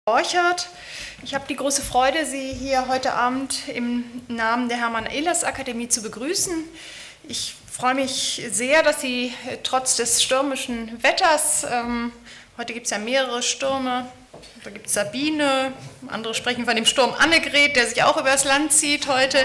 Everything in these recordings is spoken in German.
Borchert. Ich habe die große Freude, Sie hier heute Abend im Namen der Hermann-Ehlers-Akademie zu begrüßen. Ich freue mich sehr, dass Sie trotz des stürmischen Wetters, heute gibt es ja mehrere Stürme, da gibt es Sabine, andere sprechen von dem Sturm Annegret, der sich auch übers Land zieht heute,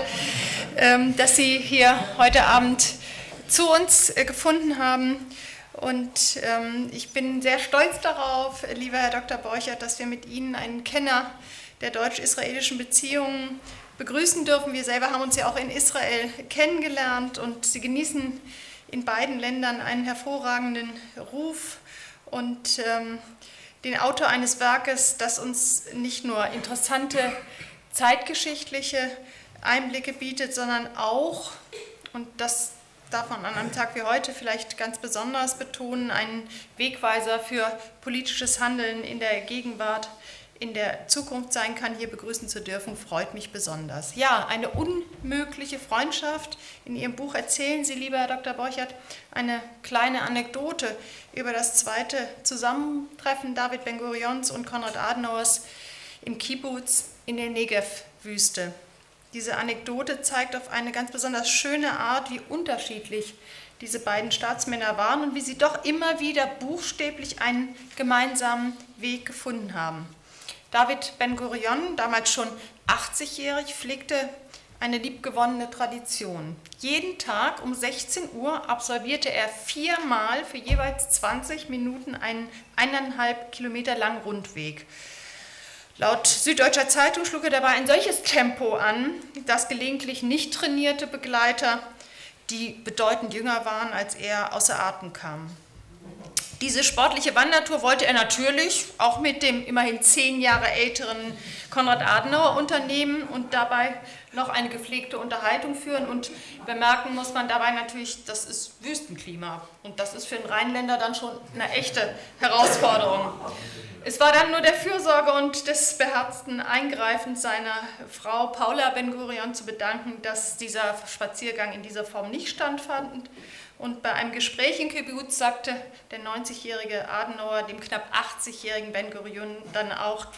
dass Sie hier heute Abend zu uns gefunden haben. Und ich bin sehr stolz darauf, lieber Herr Dr. Borchert, dass wir mit Ihnen einen Kenner der deutsch-israelischen Beziehungen begrüßen dürfen. Wir selber haben uns ja auch in Israel kennengelernt und Sie genießen in beiden Ländern einen hervorragenden Ruf und den Autor eines Werkes, das uns nicht nur interessante zeitgeschichtliche Einblicke bietet, sondern auch, und das darf man an einem Tag wie heute vielleicht ganz besonders betonen, einen Wegweiser für politisches Handeln in der Gegenwart, in der Zukunft sein kann, hier begrüßen zu dürfen, freut mich besonders. Ja, eine unmögliche Freundschaft. In Ihrem Buch erzählen Sie, lieber Herr Dr. Borchert, eine kleine Anekdote über das zweite Zusammentreffen David Ben-Gurions und Konrad Adenauers im Kibbuz in der Negev-Wüste. Diese Anekdote zeigt auf eine ganz besonders schöne Art, wie unterschiedlich diese beiden Staatsmänner waren und wie sie doch immer wieder buchstäblich einen gemeinsamen Weg gefunden haben. David Ben-Gurion, damals schon 80-jährig, pflegte eine liebgewonnene Tradition. Jeden Tag um 16 Uhr absolvierte er 4-mal für jeweils 20 Minuten einen 1,5 Kilometer langen Rundweg. Laut Süddeutscher Zeitung schlug er dabei ein solches Tempo an, dass gelegentlich nicht trainierte Begleiter, die bedeutend jünger waren als er, außer Atem kamen. Diese sportliche Wandertour wollte er natürlich auch mit dem immerhin 10 Jahre älteren Konrad Adenauer unternehmen und dabei noch eine gepflegte Unterhaltung führen. Und bemerken muss man dabei natürlich, das ist Wüstenklima und das ist für einen Rheinländer dann schon eine echte Herausforderung. Es war dann nur der Fürsorge und des beherzten Eingreifens seiner Frau Paula Ben-Gurion zu bedanken, dass dieser Spaziergang in dieser Form nicht stattfand. Und bei einem Gespräch in Kibbuz sagte der 90-jährige Adenauer dem knapp 80-jährigen Ben-Gurion dann auch: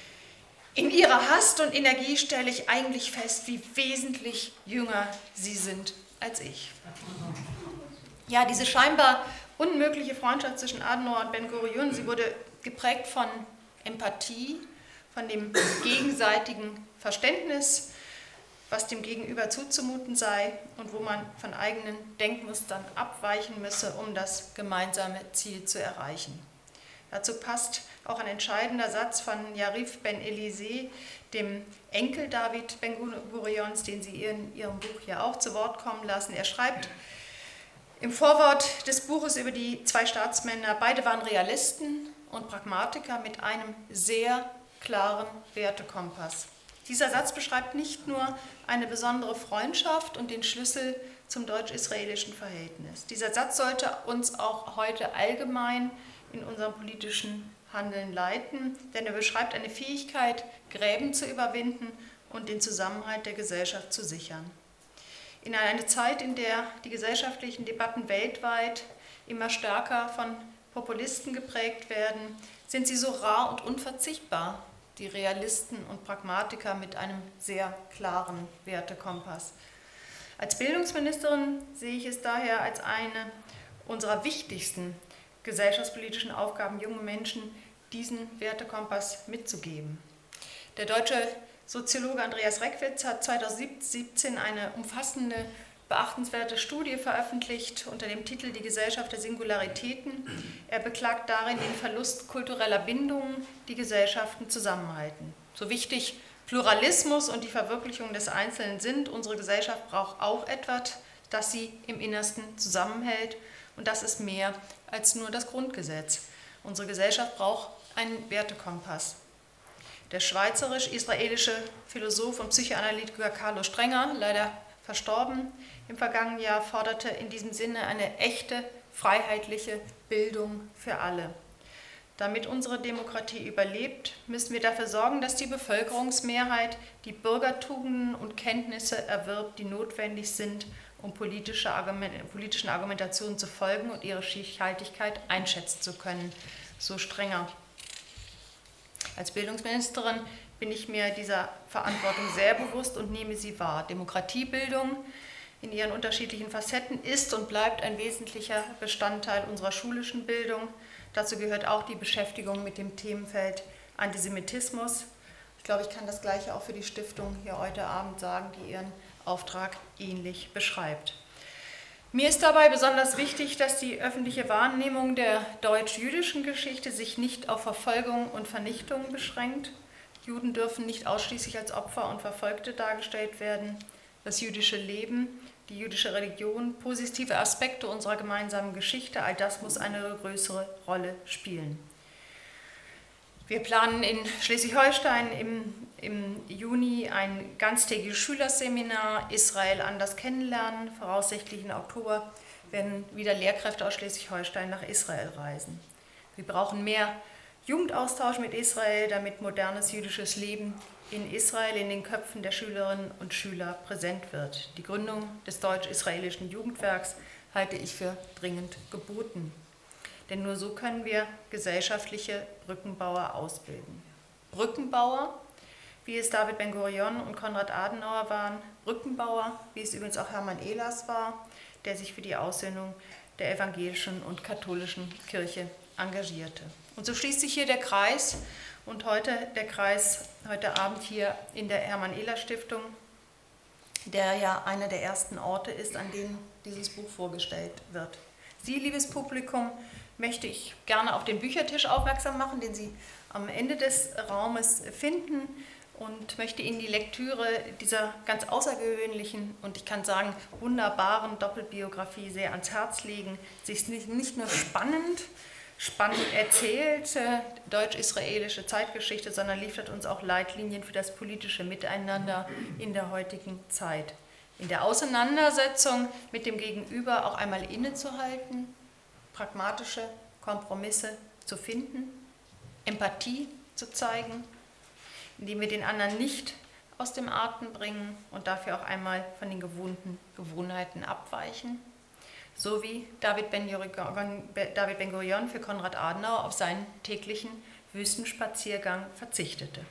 In Ihrer Hast und Energie stelle ich eigentlich fest, wie wesentlich jünger Sie sind als ich. Ja, diese scheinbar unmögliche Freundschaft zwischen Adenauer und Ben-Gurion, sie wurde geprägt von Empathie, von dem gegenseitigen Verständnis, was dem Gegenüber zuzumuten sei und wo man von eigenen Denkmustern abweichen müsse, um das gemeinsame Ziel zu erreichen. Dazu passt auch ein entscheidender Satz von Yarif Ben-Elisee, dem Enkel David Ben-Gurions, den Sie in Ihrem Buch ja auch zu Wort kommen lassen. Er schreibt im Vorwort des Buches über die zwei Staatsmänner: Beide waren Realisten und Pragmatiker mit einem sehr klaren Wertekompass. Dieser Satz beschreibt nicht nur eine besondere Freundschaft und den Schlüssel zum deutsch-israelischen Verhältnis. Dieser Satz sollte uns auch heute allgemein in unserem politischen Handeln leiten, denn er beschreibt eine Fähigkeit, Gräben zu überwinden und den Zusammenhalt der Gesellschaft zu sichern. In einer Zeit, in der die gesellschaftlichen Debatten weltweit immer stärker von Populisten geprägt werden, sind sie so rar und unverzichtbar, die Realisten und Pragmatiker mit einem sehr klaren Wertekompass. Als Bildungsministerin sehe ich es daher als eine unserer wichtigsten gesellschaftspolitischen Aufgaben, jungen Menschen diesen Wertekompass mitzugeben. Der deutsche Soziologe Andreas Reckwitz hat 2017 eine umfassende, beachtenswerte Studie veröffentlicht unter dem Titel Die Gesellschaft der Singularitäten. Er beklagt darin den Verlust kultureller Bindungen, die Gesellschaften zusammenhalten. So wichtig Pluralismus und die Verwirklichung des Einzelnen sind, unsere Gesellschaft braucht auch etwas, das sie im Innersten zusammenhält. Und das ist mehr als nur das Grundgesetz. Unsere Gesellschaft braucht einen Wertekompass. Der schweizerisch-israelische Philosoph und Psychoanalytiker Carlo Strenger, leider verstorben im vergangenen Jahr, forderte in diesem Sinne eine echte, freiheitliche Bildung für alle. Damit unsere Demokratie überlebt, müssen wir dafür sorgen, dass die Bevölkerungsmehrheit die Bürgertugenden und Kenntnisse erwirbt, die notwendig sind, um politischen Argumentationen zu folgen und ihre Stichhaltigkeit einschätzen zu können. So Strenger. Als Bildungsministerin bin ich mir dieser Verantwortung sehr bewusst und nehme sie wahr. Demokratiebildung in ihren unterschiedlichen Facetten ist und bleibt ein wesentlicher Bestandteil unserer schulischen Bildung. Dazu gehört auch die Beschäftigung mit dem Themenfeld Antisemitismus. Ich glaube, ich kann das Gleiche auch für die Stiftung hier heute Abend sagen, die ihren Auftrag ähnlich beschreibt. Mir ist dabei besonders wichtig, dass die öffentliche Wahrnehmung der deutsch-jüdischen Geschichte sich nicht auf Verfolgung und Vernichtung beschränkt. Juden dürfen nicht ausschließlich als Opfer und Verfolgte dargestellt werden. Das jüdische Leben, die jüdische Religion, positive Aspekte unserer gemeinsamen Geschichte, all das muss eine größere Rolle spielen. Wir planen in Schleswig-Holstein im Juni ein ganztägiges Schülerseminar, Israel anders kennenlernen. Voraussichtlich im Oktober werden wieder Lehrkräfte aus Schleswig-Holstein nach Israel reisen. Wir brauchen mehr Jugendaustausch mit Israel, damit modernes jüdisches Leben in Israel in den Köpfen der Schülerinnen und Schüler präsent wird. Die Gründung des deutsch-israelischen Jugendwerks halte ich für dringend geboten. Denn nur so können wir gesellschaftliche Brückenbauer ausbilden. Brückenbauer, wie es David Ben-Gurion und Konrad Adenauer waren, Brückenbauer, wie es übrigens auch Hermann Ehlers war, der sich für die Aussöhnung der evangelischen und katholischen Kirche engagierte. Und so schließt sich hier der Kreis und heute Abend hier in der Hermann-Ehlers-Stiftung, der ja einer der ersten Orte ist, an denen dieses Buch vorgestellt wird. Sie, liebes Publikum, möchte ich gerne auf den Büchertisch aufmerksam machen, den Sie am Ende des Raumes finden, und möchte Ihnen die Lektüre dieser ganz außergewöhnlichen und ich kann sagen wunderbaren Doppelbiografie sehr ans Herz legen. Sie ist nicht nur spannend erzählt, deutsch-israelische Zeitgeschichte, sondern liefert uns auch Leitlinien für das politische Miteinander in der heutigen Zeit. In der Auseinandersetzung mit dem Gegenüber auch einmal innezuhalten, pragmatische Kompromisse zu finden, Empathie zu zeigen, indem wir den anderen nicht aus dem Atem bringen und dafür auch einmal von den gewohnten Gewohnheiten abweichen, so wie David Ben-Gurion für Konrad Adenauer auf seinen täglichen Wüstenspaziergang verzichtete.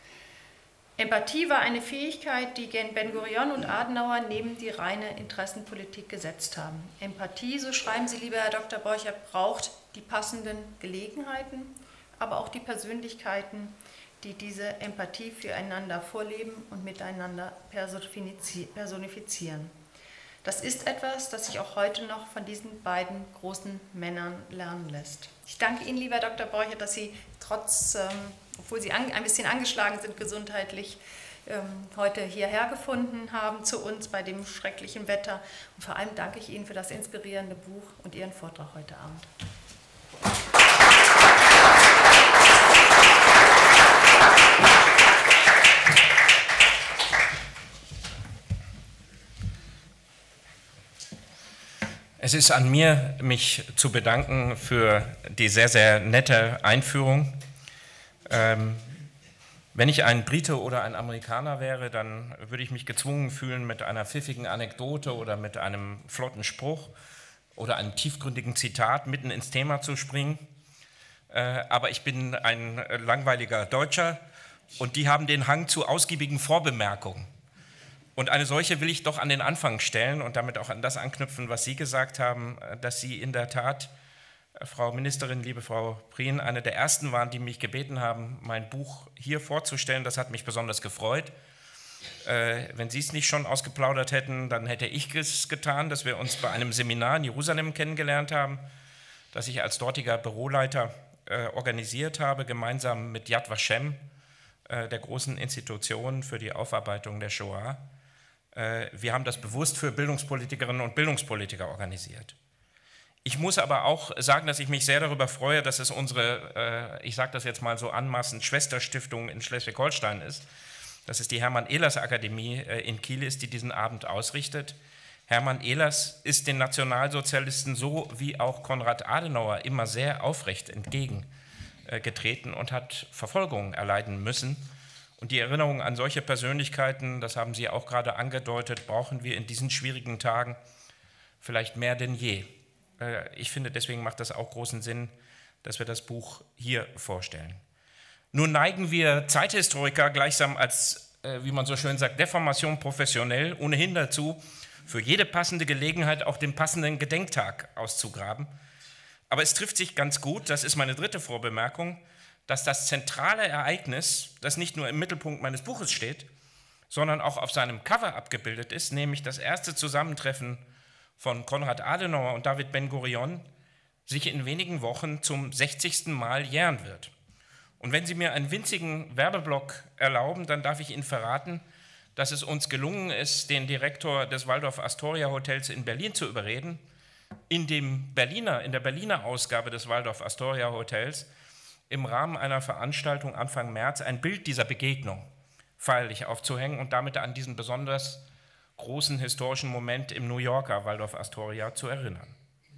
Empathie war eine Fähigkeit, die Ben-Gurion und Adenauer neben die reine Interessenpolitik gesetzt haben. Empathie, so schreiben Sie, lieber Herr Dr. Borchert, braucht die passenden Gelegenheiten, aber auch die Persönlichkeiten, die diese Empathie füreinander vorleben und miteinander personifizieren. Das ist etwas, das sich auch heute noch von diesen beiden großen Männern lernen lässt. Ich danke Ihnen, lieber Dr. Borchert, dass Sie obwohl Sie ein bisschen angeschlagen sind gesundheitlich, heute hierher gefunden haben zu uns bei dem schrecklichen Wetter. Und vor allem danke ich Ihnen für das inspirierende Buch und Ihren Vortrag heute Abend. Es ist an mir, mich zu bedanken für die sehr, sehr nette Einführung. Wenn ich ein Brite oder ein Amerikaner wäre, dann würde ich mich gezwungen fühlen, mit einer pfiffigen Anekdote oder mit einem flotten Spruch oder einem tiefgründigen Zitat mitten ins Thema zu springen. Aber ich bin ein langweiliger Deutscher und die haben den Hang zu ausgiebigen Vorbemerkungen. Und eine solche will ich doch an den Anfang stellen und damit auch an das anknüpfen, was Sie gesagt haben, dass Sie in der Tat, Frau Ministerin, liebe Frau Prien, eine der ersten waren, die mich gebeten haben, mein Buch hier vorzustellen. Das hat mich besonders gefreut. Wenn Sie es nicht schon ausgeplaudert hätten, dann hätte ich es getan, dass wir uns bei einem Seminar in Jerusalem kennengelernt haben, das ich als dortiger Büroleiter organisiert habe, gemeinsam mit Yad Vashem, der großen Institution für die Aufarbeitung der Shoah. Wir haben das bewusst für Bildungspolitikerinnen und Bildungspolitiker organisiert. Ich muss aber auch sagen, dass ich mich sehr darüber freue, dass es unsere, ich sage das jetzt mal so anmaßend, Schwesterstiftung in Schleswig-Holstein ist, dass es die Hermann-Ehlers-Akademie in Kiel ist, die diesen Abend ausrichtet. Hermann Ehlers ist den Nationalsozialisten so wie auch Konrad Adenauer immer sehr aufrecht entgegengetreten und hat Verfolgung erleiden müssen. Und die Erinnerung an solche Persönlichkeiten, das haben Sie auch gerade angedeutet, brauchen wir in diesen schwierigen Tagen vielleicht mehr denn je. Ich finde, deswegen macht das auch großen Sinn, dass wir das Buch hier vorstellen. Nun neigen wir Zeithistoriker gleichsam als, wie man so schön sagt, Deformation professionell ohnehin dazu, für jede passende Gelegenheit auch den passenden Gedenktag auszugraben. Aber es trifft sich ganz gut, das ist meine dritte Vorbemerkung, dass das zentrale Ereignis, das nicht nur im Mittelpunkt meines Buches steht, sondern auch auf seinem Cover abgebildet ist, nämlich das erste Zusammentreffen von Konrad Adenauer und David Ben-Gurion, sich in wenigen Wochen zum 60. Mal jähren wird. Und wenn Sie mir einen winzigen Werbeblock erlauben, dann darf ich Ihnen verraten, dass es uns gelungen ist, den Direktor des Waldorf Astoria Hotels in Berlin zu überreden, in der Berliner Ausgabe des Waldorf Astoria Hotels im Rahmen einer Veranstaltung Anfang März ein Bild dieser Begegnung feierlich aufzuhängen und damit an diesen besonders großen historischen Moment im New Yorker Waldorf Astoria zu erinnern.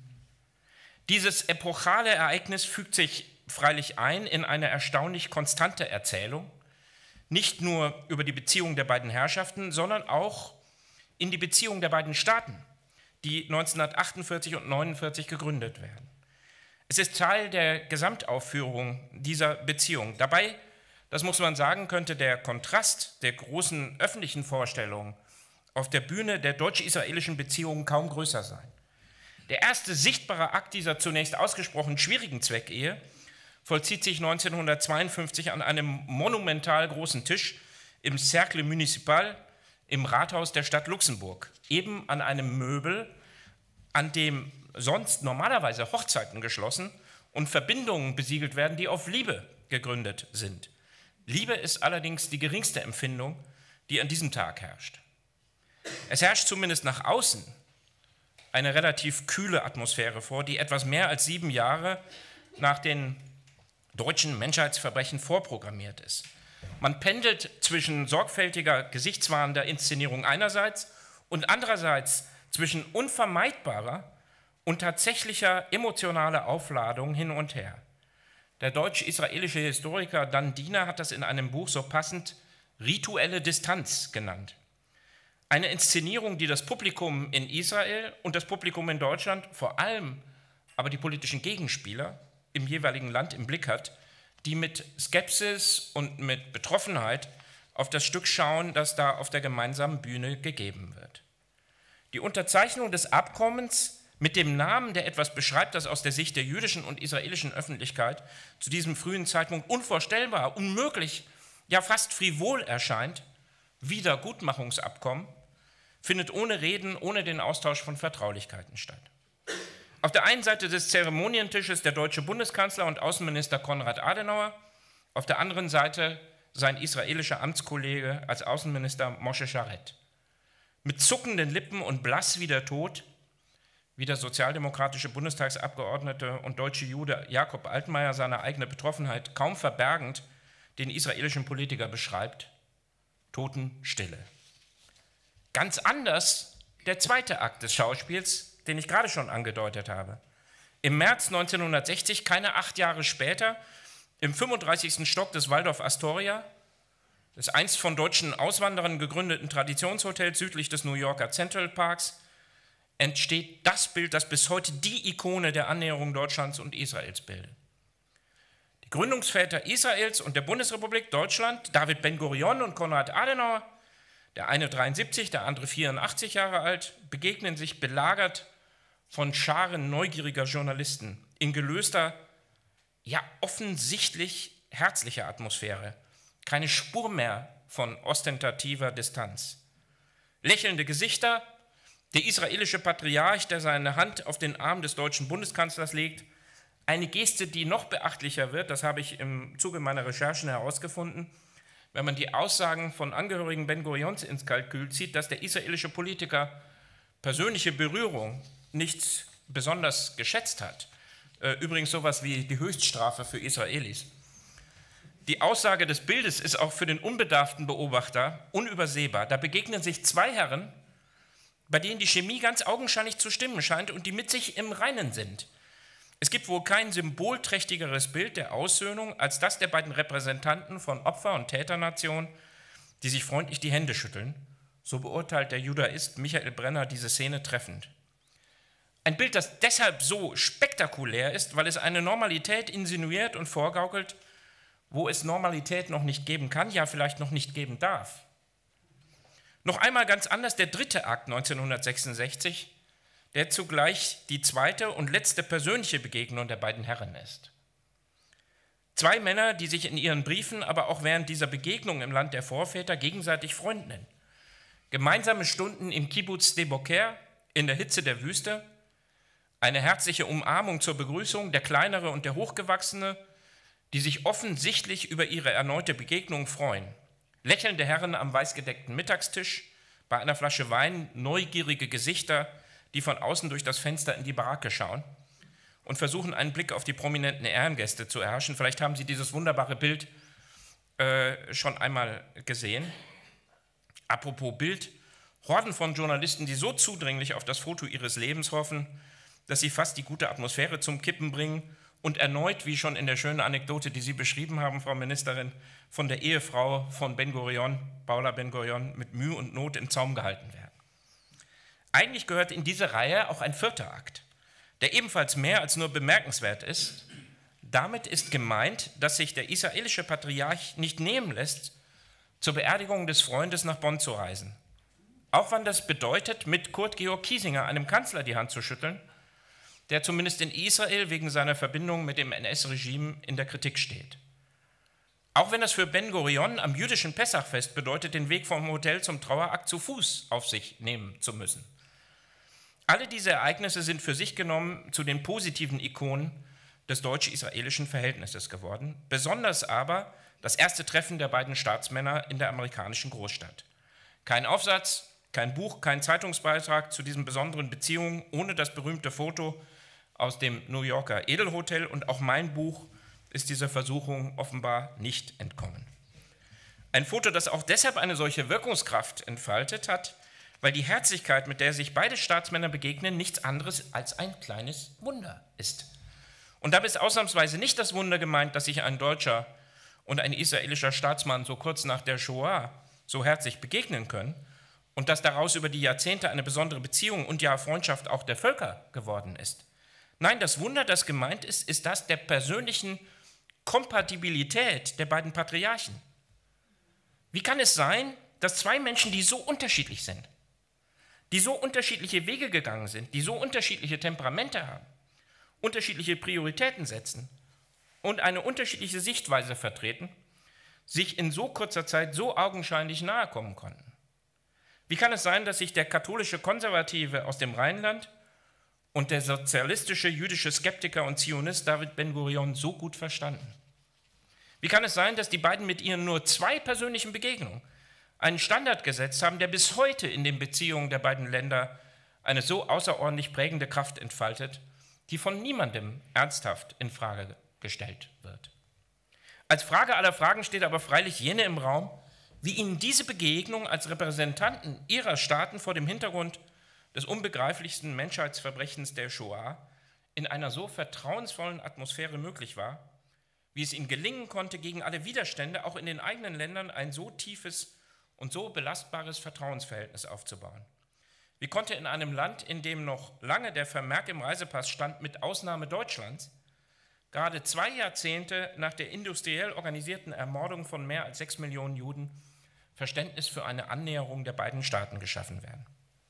Dieses epochale Ereignis fügt sich freilich ein in eine erstaunlich konstante Erzählung, nicht nur über die Beziehung der beiden Herrschaften, sondern auch in die Beziehung der beiden Staaten, die 1948 und 1949 gegründet werden. Es ist Teil der Gesamtaufführung dieser Beziehung. Dabei, das muss man sagen, könnte der Kontrast der großen öffentlichen Vorstellungen auf der Bühne der deutsch-israelischen Beziehungen kaum größer sein. Der erste sichtbare Akt dieser zunächst ausgesprochen schwierigen Zweckehe vollzieht sich 1952 an einem monumental großen Tisch im Cercle Municipal im Rathaus der Stadt Luxemburg, eben an einem Möbel, an dem sonst normalerweise Hochzeiten geschlossen und Verbindungen besiegelt werden, die auf Liebe gegründet sind. Liebe ist allerdings die geringste Empfindung, die an diesem Tag herrscht. Es herrscht zumindest nach außen eine relativ kühle Atmosphäre vor, die etwas mehr als 7 Jahre nach den deutschen Menschheitsverbrechen vorprogrammiert ist. Man pendelt zwischen sorgfältiger, gesichtswahrender Inszenierung einerseits und andererseits zwischen unvermeidbarer und tatsächlicher emotionaler Aufladung hin und her. Der deutsch-israelische Historiker Dan Diener hat das in einem Buch so passend rituelle Distanz genannt. Eine Inszenierung, die das Publikum in Israel und das Publikum in Deutschland, vor allem aber die politischen Gegenspieler im jeweiligen Land im Blick hat, die mit Skepsis und mit Betroffenheit auf das Stück schauen, das da auf der gemeinsamen Bühne gegeben wird. Die Unterzeichnung des Abkommens mit dem Namen, der etwas beschreibt, das aus der Sicht der jüdischen und israelischen Öffentlichkeit zu diesem frühen Zeitpunkt unvorstellbar, unmöglich, ja fast frivol erscheint, Wiedergutmachungsabkommen, findet ohne Reden, ohne den Austausch von Vertraulichkeiten statt. Auf der einen Seite des Zeremonientisches der deutsche Bundeskanzler und Außenminister Konrad Adenauer, auf der anderen Seite sein israelischer Amtskollege als Außenminister Moshe Sharet. Mit zuckenden Lippen und blass wie der Tod, wie der sozialdemokratische Bundestagsabgeordnete und deutsche Jude Jakob Altmaier seine eigene Betroffenheit kaum verbergend den israelischen Politiker beschreibt: Totenstille. Ganz anders der zweite Akt des Schauspiels, den ich gerade schon angedeutet habe. Im März 1960, keine 8 Jahre später, im 35. Stock des Waldorf Astoria, des einst von deutschen Auswanderern gegründeten Traditionshotels südlich des New Yorker Central Parks, entsteht das Bild, das bis heute die Ikone der Annäherung Deutschlands und Israels bildet. Die Gründungsväter Israels und der Bundesrepublik Deutschland, David Ben-Gurion und Konrad Adenauer, der eine 73, der andere 84 Jahre alt, begegnen sich belagert von Scharen neugieriger Journalisten in gelöster, ja offensichtlich herzlicher Atmosphäre. Keine Spur mehr von ostentativer Distanz. Lächelnde Gesichter, der israelische Patriarch, der seine Hand auf den Arm des deutschen Bundeskanzlers legt, eine Geste, die noch beachtlicher wird, das habe ich im Zuge meiner Recherchen herausgefunden, wenn man die Aussagen von Angehörigen Ben-Gurions ins Kalkül zieht, dass der israelische Politiker persönliche Berührung nicht besonders geschätzt hat. Übrigens sowas wie die Höchststrafe für Israelis. Die Aussage des Bildes ist auch für den unbedarften Beobachter unübersehbar. Da begegnen sich 2 Herren, bei denen die Chemie ganz augenscheinlich zu stimmen scheint und die mit sich im Reinen sind. Es gibt wohl kein symbolträchtigeres Bild der Aussöhnung als das der beiden Repräsentanten von Opfer- und Täternationen, die sich freundlich die Hände schütteln. So beurteilt der Judaist Michael Brenner diese Szene treffend. Ein Bild, das deshalb so spektakulär ist, weil es eine Normalität insinuiert und vorgaukelt, wo es Normalität noch nicht geben kann, ja vielleicht noch nicht geben darf. Noch einmal ganz anders der dritte Akt 1966, der zugleich die zweite und letzte persönliche Begegnung der beiden Herren ist. Zwei Männer, die sich in ihren Briefen, aber auch während dieser Begegnung im Land der Vorväter gegenseitig Freund nennen. Gemeinsame Stunden im Kibbutz Sde Boker in der Hitze der Wüste, eine herzliche Umarmung zur Begrüßung, der Kleinere und der Hochgewachsene, die sich offensichtlich über ihre erneute Begegnung freuen. Lächelnde Herren am weißgedeckten Mittagstisch, bei einer Flasche Wein, neugierige Gesichter, die von außen durch das Fenster in die Baracke schauen und versuchen, einen Blick auf die prominenten Ehrengäste zu erhaschen. Vielleicht haben Sie dieses wunderbare Bild schon einmal gesehen. Apropos Bild, Horden von Journalisten, die so zudringlich auf das Foto ihres Lebens hoffen, dass sie fast die gute Atmosphäre zum Kippen bringen und erneut, wie schon in der schönen Anekdote, die Sie beschrieben haben, Frau Ministerin, von der Ehefrau von Ben-Gurion, Paula Ben-Gurion, mit Mühe und Not im Zaum gehalten werden. Eigentlich gehört in diese Reihe auch ein vierter Akt, der ebenfalls mehr als nur bemerkenswert ist. Damit ist gemeint, dass sich der israelische Patriarch nicht nehmen lässt, zur Beerdigung des Freundes nach Bonn zu reisen. Auch wenn das bedeutet, mit Kurt Georg Kiesinger, einem Kanzler, die Hand zu schütteln, der zumindest in Israel wegen seiner Verbindung mit dem NS-Regime in der Kritik steht. Auch wenn das für Ben-Gurion am jüdischen Pessachfest bedeutet, den Weg vom Hotel zum Trauerakt zu Fuß auf sich nehmen zu müssen. Alle diese Ereignisse sind für sich genommen zu den positiven Ikonen des deutsch-israelischen Verhältnisses geworden, besonders aber das erste Treffen der beiden Staatsmänner in der amerikanischen Großstadt. Kein Aufsatz, kein Buch, kein Zeitungsbeitrag zu diesen besonderen Beziehungen ohne das berühmte Foto aus dem New Yorker Edelhotel, und auch mein Buch ist dieser Versuchung offenbar nicht entkommen. Ein Foto, das auch deshalb eine solche Wirkungskraft entfaltet hat, weil die Herzlichkeit, mit der sich beide Staatsmänner begegnen, nichts anderes als ein kleines Wunder ist. Und dabei ist ausnahmsweise nicht das Wunder gemeint, dass sich ein deutscher und ein israelischer Staatsmann so kurz nach der Shoah so herzlich begegnen können und dass daraus über die Jahrzehnte eine besondere Beziehung und ja Freundschaft auch der Völker geworden ist. Nein, das Wunder, das gemeint ist, ist das der persönlichen Kompatibilität der beiden Patriarchen. Wie kann es sein, dass zwei Menschen, die so unterschiedlich sind, die so unterschiedliche Wege gegangen sind, die so unterschiedliche Temperamente haben, unterschiedliche Prioritäten setzen und eine unterschiedliche Sichtweise vertreten, sich in so kurzer Zeit so augenscheinlich nahe kommen konnten? Wie kann es sein, dass sich der katholische Konservative aus dem Rheinland und der sozialistische jüdische Skeptiker und Zionist David Ben-Gurion so gut verstanden? Wie kann es sein, dass die beiden mit ihren nur zwei persönlichen Begegnungen einen Standard gesetzt haben, der bis heute in den Beziehungen der beiden Länder eine so außerordentlich prägende Kraft entfaltet, die von niemandem ernsthaft in Frage gestellt wird? Als Frage aller Fragen steht aber freilich jene im Raum, wie Ihnen diese Begegnung als Repräsentanten Ihrer Staaten vor dem Hintergrund des unbegreiflichsten Menschheitsverbrechens der Shoah in einer so vertrauensvollen Atmosphäre möglich war, wie es Ihnen gelingen konnte, gegen alle Widerstände auch in den eigenen Ländern ein so tiefes und so belastbares Vertrauensverhältnis aufzubauen. Wie konnte in einem Land, in dem noch lange der Vermerk im Reisepass stand, mit Ausnahme Deutschlands, gerade 2 Jahrzehnte nach der industriell organisierten Ermordung von mehr als 6 Millionen Juden Verständnis für eine Annäherung der beiden Staaten geschaffen werden?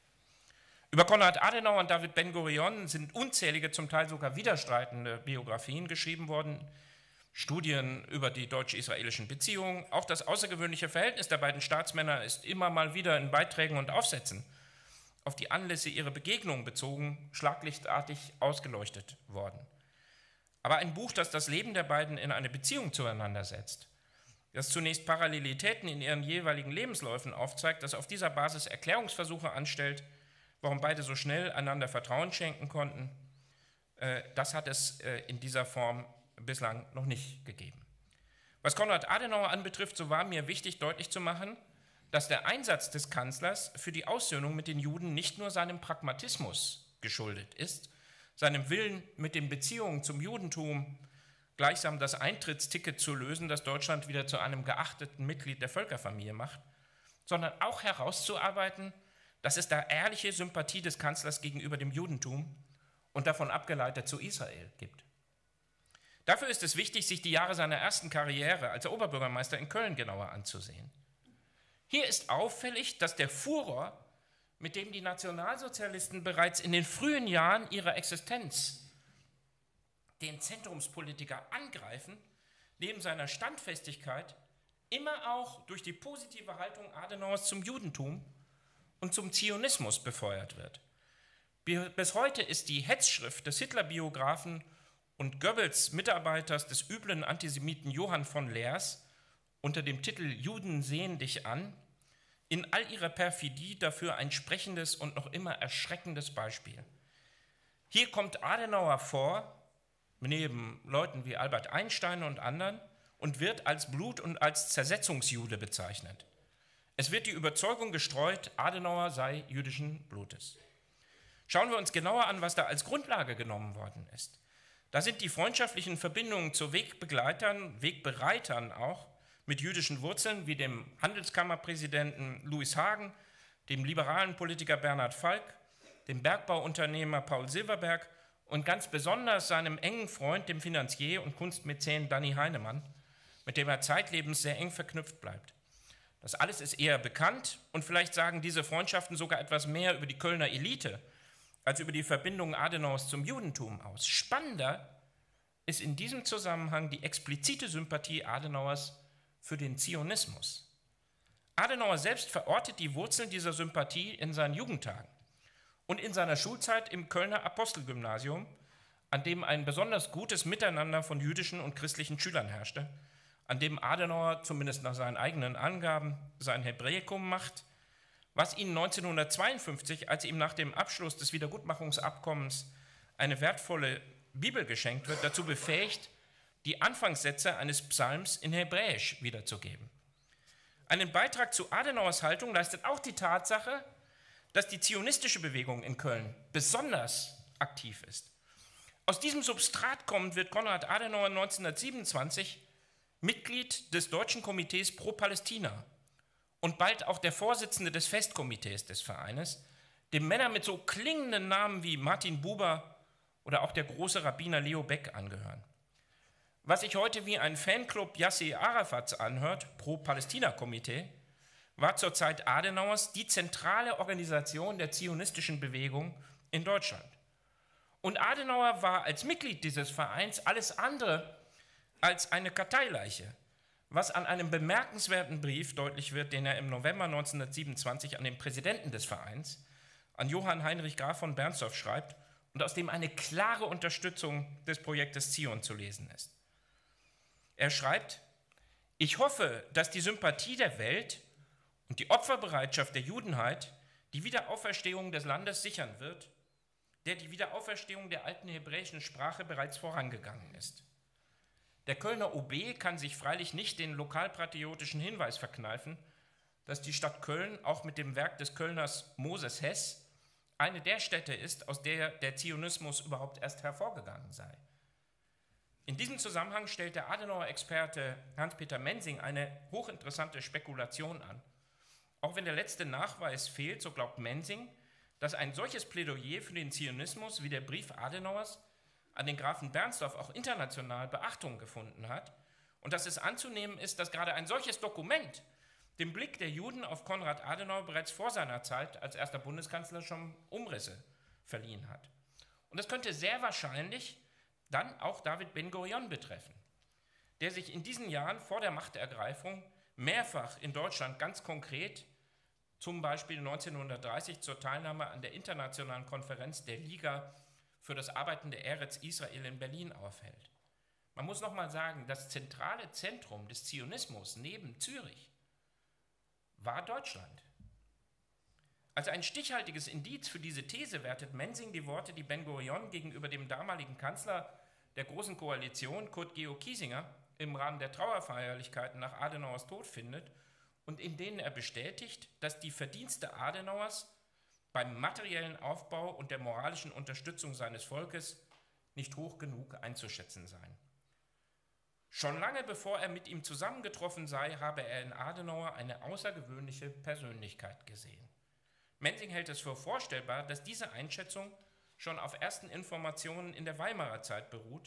Über Konrad Adenauer und David Ben-Gurion sind unzählige, zum Teil sogar widerstreitende Biografien geschrieben worden, Studien über die deutsch-israelischen Beziehungen. Auch das außergewöhnliche Verhältnis der beiden Staatsmänner ist immer mal wieder in Beiträgen und Aufsätzen auf die Anlässe ihrer Begegnungen bezogen, schlaglichtartig ausgeleuchtet worden. Aber ein Buch, das das Leben der beiden in eine Beziehung zueinander setzt, das zunächst Parallelitäten in ihren jeweiligen Lebensläufen aufzeigt, das auf dieser Basis Erklärungsversuche anstellt, warum beide so schnell einander Vertrauen schenken konnten, das hat es in dieser Form bislang noch nicht gegeben. Was Konrad Adenauer anbetrifft, so war mir wichtig, deutlich zu machen, dass der Einsatz des Kanzlers für die Aussöhnung mit den Juden nicht nur seinem Pragmatismus geschuldet ist, seinem Willen, mit den Beziehungen zum Judentum gleichsam das Eintrittsticket zu lösen, das Deutschland wieder zu einem geachteten Mitglied der Völkerfamilie macht, sondern auch herauszuarbeiten, dass es da ehrliche Sympathie des Kanzlers gegenüber dem Judentum und davon abgeleitet zu Israel gibt. Dafür ist es wichtig, sich die Jahre seiner ersten Karriere als Oberbürgermeister in Köln genauer anzusehen. Hier ist auffällig, dass der Furor, mit dem die Nationalsozialisten bereits in den frühen Jahren ihrer Existenz den Zentrumspolitiker angreifen, neben seiner Standfestigkeit immer auch durch die positive Haltung Adenauers zum Judentum und zum Zionismus befeuert wird. Bis heute ist die Hetzschrift des Hitler-Biografen und Goebbels-Mitarbeiters des üblen Antisemiten Johann von Leers unter dem Titel »Juden sehen dich an« in all ihrer Perfidie dafür ein sprechendes und noch immer erschreckendes Beispiel. Hier kommt Adenauer vor, neben Leuten wie Albert Einstein und anderen, und wird als Blut- und als Zersetzungsjude bezeichnet. Es wird die Überzeugung gestreut, Adenauer sei jüdischen Blutes. Schauen wir uns genauer an, was da als Grundlage genommen worden ist. Da sind die freundschaftlichen Verbindungen zu Wegbegleitern, Wegbereitern auch, mit jüdischen Wurzeln, wie dem Handelskammerpräsidenten Louis Hagen, dem liberalen Politiker Bernhard Falk, dem Bergbauunternehmer Paul Silverberg und ganz besonders seinem engen Freund, dem Finanzier und Kunstmäzen Danny Heinemann, mit dem er zeitlebens sehr eng verknüpft bleibt. Das alles ist eher bekannt und vielleicht sagen diese Freundschaften sogar etwas mehr über die Kölner Elite als über die Verbindung Adenauers zum Judentum aus. Spannender ist in diesem Zusammenhang die explizite Sympathie Adenauers für den Zionismus. Adenauer selbst verortet die Wurzeln dieser Sympathie in seinen Jugendtagen und in seiner Schulzeit im Kölner Apostelgymnasium, an dem ein besonders gutes Miteinander von jüdischen und christlichen Schülern herrschte, an dem Adenauer, zumindest nach seinen eigenen Angaben, sein Hebräikum macht, was ihn 1952, als ihm nach dem Abschluss des Wiedergutmachungsabkommens eine wertvolle Bibel geschenkt wird, dazu befähigt, die Anfangssätze eines Psalms in Hebräisch wiederzugeben. Einen Beitrag zu Adenauers Haltung leistet auch die Tatsache, dass die zionistische Bewegung in Köln besonders aktiv ist. Aus diesem Substrat kommend wird Konrad Adenauer 1927 Mitglied des Deutschen Komitees pro Palästina und bald auch der Vorsitzende des Festkomitees des Vereines, dem Männer mit so klingenden Namen wie Martin Buber oder auch der große Rabbiner Leo Beck angehören. Was sich heute wie ein Fanclub Yasser Arafats anhört, Pro-Palästina-Komitee, war zur Zeit Adenauers die zentrale Organisation der zionistischen Bewegung in Deutschland. Und Adenauer war als Mitglied dieses Vereins alles andere als eine Karteileiche, was an einem bemerkenswerten Brief deutlich wird, den er im November 1927 an den Präsidenten des Vereins, an Johann Heinrich Graf von Bernstorff schreibt und aus dem eine klare Unterstützung des Projektes Zion zu lesen ist. Er schreibt: Ich hoffe, dass die Sympathie der Welt und die Opferbereitschaft der Judenheit die Wiederauferstehung des Landes sichern wird, der die Wiederauferstehung der alten hebräischen Sprache bereits vorangegangen ist. Der Kölner OB kann sich freilich nicht den lokalpatriotischen Hinweis verkneifen, dass die Stadt Köln auch mit dem Werk des Kölners Moses Hess eine der Städte ist, aus der der Zionismus überhaupt erst hervorgegangen sei. In diesem Zusammenhang stellt der Adenauer-Experte Hans-Peter Mensing eine hochinteressante Spekulation an. Auch wenn der letzte Nachweis fehlt, so glaubt Mensing, dass ein solches Plädoyer für den Zionismus wie der Brief Adenauers an den Grafen Bernstorff auch international Beachtung gefunden hat und dass es anzunehmen ist, dass gerade ein solches Dokument dem Blick der Juden auf Konrad Adenauer bereits vor seiner Zeit als erster Bundeskanzler schon Umrisse verliehen hat. Und das könnte sehr wahrscheinlich dann auch David Ben-Gurion betreffen, der sich in diesen Jahren vor der Machtergreifung mehrfach in Deutschland ganz konkret, zum Beispiel 1930 zur Teilnahme an der internationalen Konferenz der Liga für das arbeitende Eretz Israel in Berlin aufhält. Man muss nochmal sagen, das zentrale Zentrum des Zionismus neben Zürich war Deutschland. Als ein stichhaltiges Indiz für diese These wertet Mensing die Worte, die Ben-Gurion gegenüber dem damaligen Kanzler der Großen Koalition, Kurt Georg Kiesinger, im Rahmen der Trauerfeierlichkeiten nach Adenauers Tod findet und in denen er bestätigt, dass die Verdienste Adenauers beim materiellen Aufbau und der moralischen Unterstützung seines Volkes nicht hoch genug einzuschätzen seien. Schon lange bevor er mit ihm zusammengetroffen sei, habe er in Adenauer eine außergewöhnliche Persönlichkeit gesehen. Mensing hält es für vorstellbar, dass diese Einschätzung schon auf ersten Informationen in der Weimarer Zeit beruht,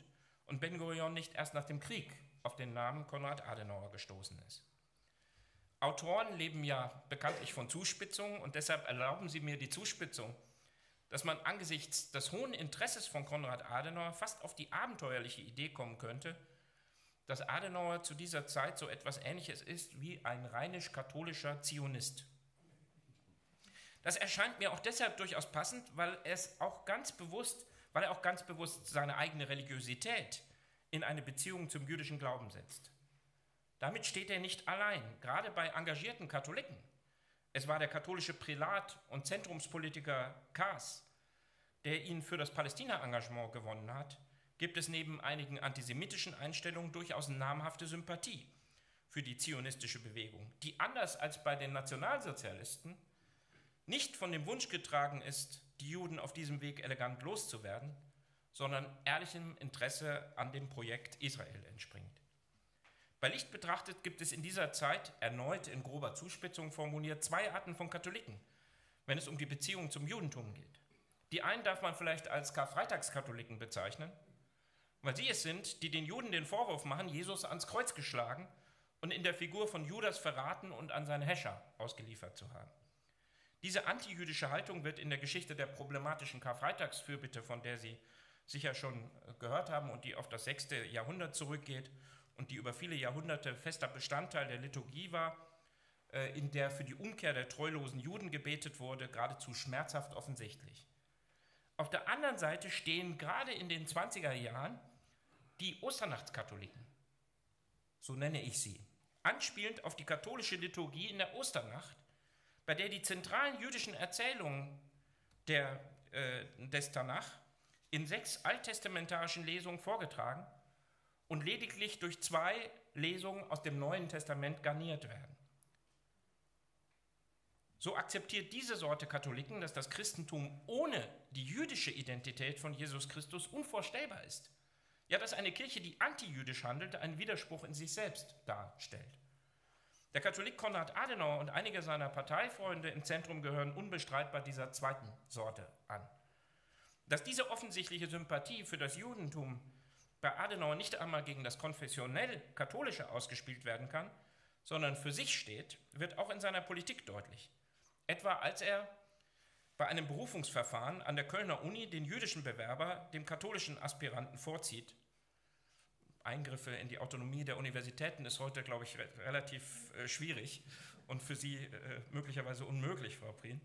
und Ben-Gurion nicht erst nach dem Krieg auf den Namen Konrad Adenauer gestoßen ist. Autoren leben ja bekanntlich von Zuspitzungen und deshalb erlauben Sie mir die Zuspitzung, dass man angesichts des hohen Interesses von Konrad Adenauer fast auf die abenteuerliche Idee kommen könnte, dass Adenauer zu dieser Zeit so etwas Ähnliches ist wie ein rheinisch-katholischer Zionist. Das erscheint mir auch deshalb durchaus passend, weil er auch ganz bewusst seine eigene Religiosität in eine Beziehung zum jüdischen Glauben setzt. Damit steht er nicht allein, gerade bei engagierten Katholiken. Es war der katholische Prälat und Zentrumspolitiker Kaas, der ihn für das Palästina-Engagement gewonnen hat, gibt es neben einigen antisemitischen Einstellungen durchaus namhafte Sympathie für die zionistische Bewegung, die anders als bei den Nationalsozialisten nicht von dem Wunsch getragen ist, die Juden auf diesem Weg elegant loszuwerden, sondern ehrlichem Interesse an dem Projekt Israel entspringt. Bei Licht betrachtet gibt es in dieser Zeit, erneut in grober Zuspitzung formuliert, zwei Arten von Katholiken, wenn es um die Beziehung zum Judentum geht. Die einen darf man vielleicht als Karfreitagskatholiken bezeichnen, weil sie es sind, die den Juden den Vorwurf machen, Jesus ans Kreuz geschlagen und in der Figur von Judas verraten und an seine Häscher ausgeliefert zu haben. Diese antijüdische Haltung wird in der Geschichte der problematischen Karfreitagsfürbitte, von der Sie sicher schon gehört haben und die auf das 6. Jahrhundert zurückgeht und die über viele Jahrhunderte fester Bestandteil der Liturgie war, in der für die Umkehr der treulosen Juden gebetet wurde, geradezu schmerzhaft offensichtlich. Auf der anderen Seite stehen gerade in den 20er Jahren die Osternachtskatholiken, so nenne ich sie, anspielend auf die katholische Liturgie in der Osternacht, bei der die zentralen jüdischen Erzählungen des Tanach in 6 alttestamentarischen Lesungen vorgetragen und lediglich durch 2 Lesungen aus dem Neuen Testament garniert werden. So akzeptiert diese Sorte Katholiken, dass das Christentum ohne die jüdische Identität von Jesus Christus unvorstellbar ist. Ja, dass eine Kirche, die antijüdisch handelt, einen Widerspruch in sich selbst darstellt. Der Katholik Konrad Adenauer und einige seiner Parteifreunde im Zentrum gehören unbestreitbar dieser zweiten Sorte an. Dass diese offensichtliche Sympathie für das Judentum bei Adenauer nicht einmal gegen das konfessionell Katholische ausgespielt werden kann, sondern für sich steht, wird auch in seiner Politik deutlich. Etwa als er bei einem Berufungsverfahren an der Kölner Uni den jüdischen Bewerber dem katholischen Aspiranten vorzieht. Eingriffe in die Autonomie der Universitäten ist heute, glaube ich, relativ schwierig und für Sie möglicherweise unmöglich, Frau Prien.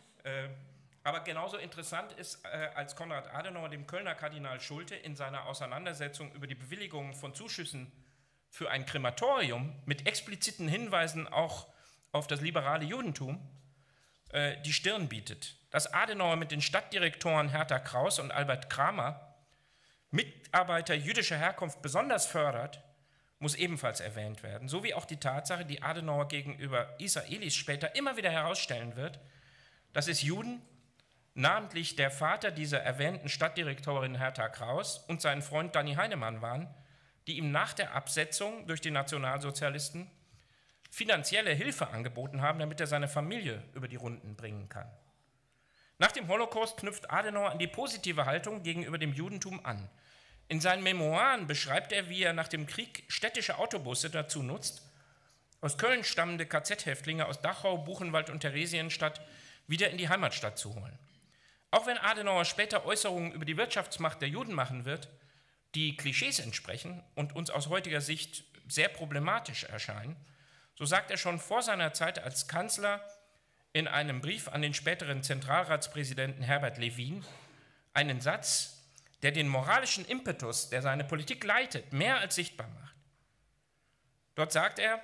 Aber genauso interessant ist, als Konrad Adenauer dem Kölner Kardinal Schulte in seiner Auseinandersetzung über die Bewilligung von Zuschüssen für ein Krematorium mit expliziten Hinweisen auch auf das liberale Judentum die Stirn bietet. Dass Adenauer mit den Stadtdirektoren Hertha Kraus und Albert Kramer Mitarbeiter jüdischer Herkunft besonders fördert, muss ebenfalls erwähnt werden, sowie auch die Tatsache, die Adenauer gegenüber Israelis später immer wieder herausstellen wird, dass es Juden, namentlich der Vater dieser erwähnten Stadtdirektorin Hertha Kraus und sein Freund Danny Heinemann waren, die ihm nach der Absetzung durch die Nationalsozialisten finanzielle Hilfe angeboten haben, damit er seine Familie über die Runden bringen kann. Nach dem Holocaust knüpft Adenauer an die positive Haltung gegenüber dem Judentum an. In seinen Memoiren beschreibt er, wie er nach dem Krieg städtische Autobusse dazu nutzt, aus Köln stammende KZ-Häftlinge aus Dachau, Buchenwald und Theresienstadt wieder in die Heimatstadt zu holen. Auch wenn Adenauer später Äußerungen über die Wirtschaftsmacht der Juden machen wird, die Klischees entsprechen und uns aus heutiger Sicht sehr problematisch erscheinen, so sagt er schon vor seiner Zeit als Kanzler in einem Brief an den späteren Zentralratspräsidenten Herbert Levin einen Satz, der den moralischen Impetus, der seine Politik leitet, mehr als sichtbar macht. Dort sagt er,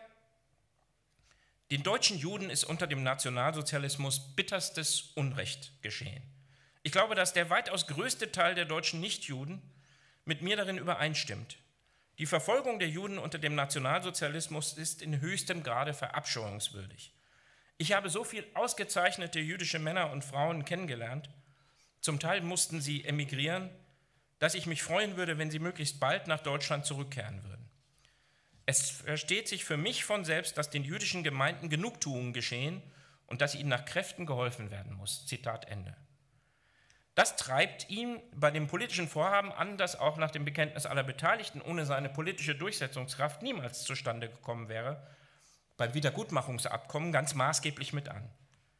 den deutschen Juden ist unter dem Nationalsozialismus bitterstes Unrecht geschehen. Ich glaube, dass der weitaus größte Teil der deutschen Nichtjuden mit mir darin übereinstimmt. Die Verfolgung der Juden unter dem Nationalsozialismus ist in höchstem Grade verabscheuungswürdig. Ich habe so viel ausgezeichnete jüdische Männer und Frauen kennengelernt, zum Teil mussten sie emigrieren, dass ich mich freuen würde, wenn sie möglichst bald nach Deutschland zurückkehren würden. Es versteht sich für mich von selbst, dass den jüdischen Gemeinden Genugtuungen geschehen und dass ihnen nach Kräften geholfen werden muss. Zitat Ende. Das treibt ihn bei dem politischen Vorhaben an, das auch nach dem Bekenntnis aller Beteiligten ohne seine politische Durchsetzungskraft niemals zustande gekommen wäre, beim Wiedergutmachungsabkommen ganz maßgeblich mit an.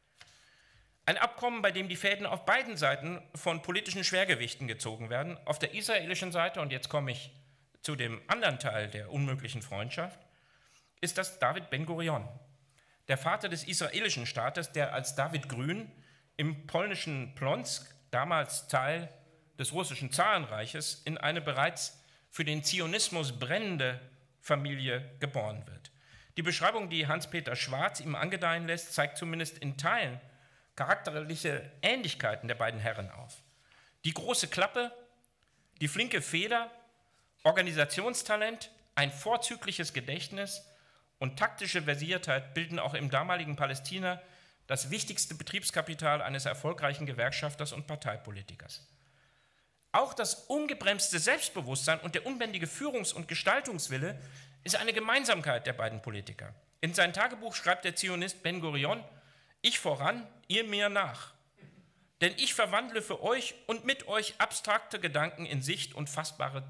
Ein Abkommen, bei dem die Fäden auf beiden Seiten von politischen Schwergewichten gezogen werden. Auf der israelischen Seite, und jetzt komme ich zu dem anderen Teil der unmöglichen Freundschaft, ist das David Ben-Gurion, der Vater des israelischen Staates, der als David Grün im polnischen Plonsk, damals Teil des russischen Zarenreiches, in eine bereits für den Zionismus brennende Familie geboren wird. Die Beschreibung, die Hans-Peter Schwarz ihm angedeihen lässt, zeigt zumindest in Teilen charakterliche Ähnlichkeiten der beiden Herren auf. Die große Klappe, die flinke Feder, Organisationstalent, ein vorzügliches Gedächtnis und taktische Versiertheit bilden auch im damaligen Palästina das wichtigste Betriebskapital eines erfolgreichen Gewerkschafters und Parteipolitikers. Auch das ungebremste Selbstbewusstsein und der unbändige Führungs- und Gestaltungswille ist eine Gemeinsamkeit der beiden Politiker. In sein Tagebuch schreibt der Zionist Ben-Gurion: Ich voran, ihr mir nach. Denn ich verwandle für euch und mit euch abstrakte Gedanken in Sicht und fassbare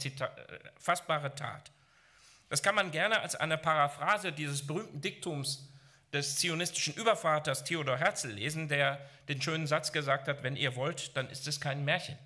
Tat. Das kann man gerne als eine Paraphrase dieses berühmten Diktums des zionistischen Übervaters Theodor Herzl lesen, der den schönen Satz gesagt hat: Wenn ihr wollt, dann ist es kein Märchen.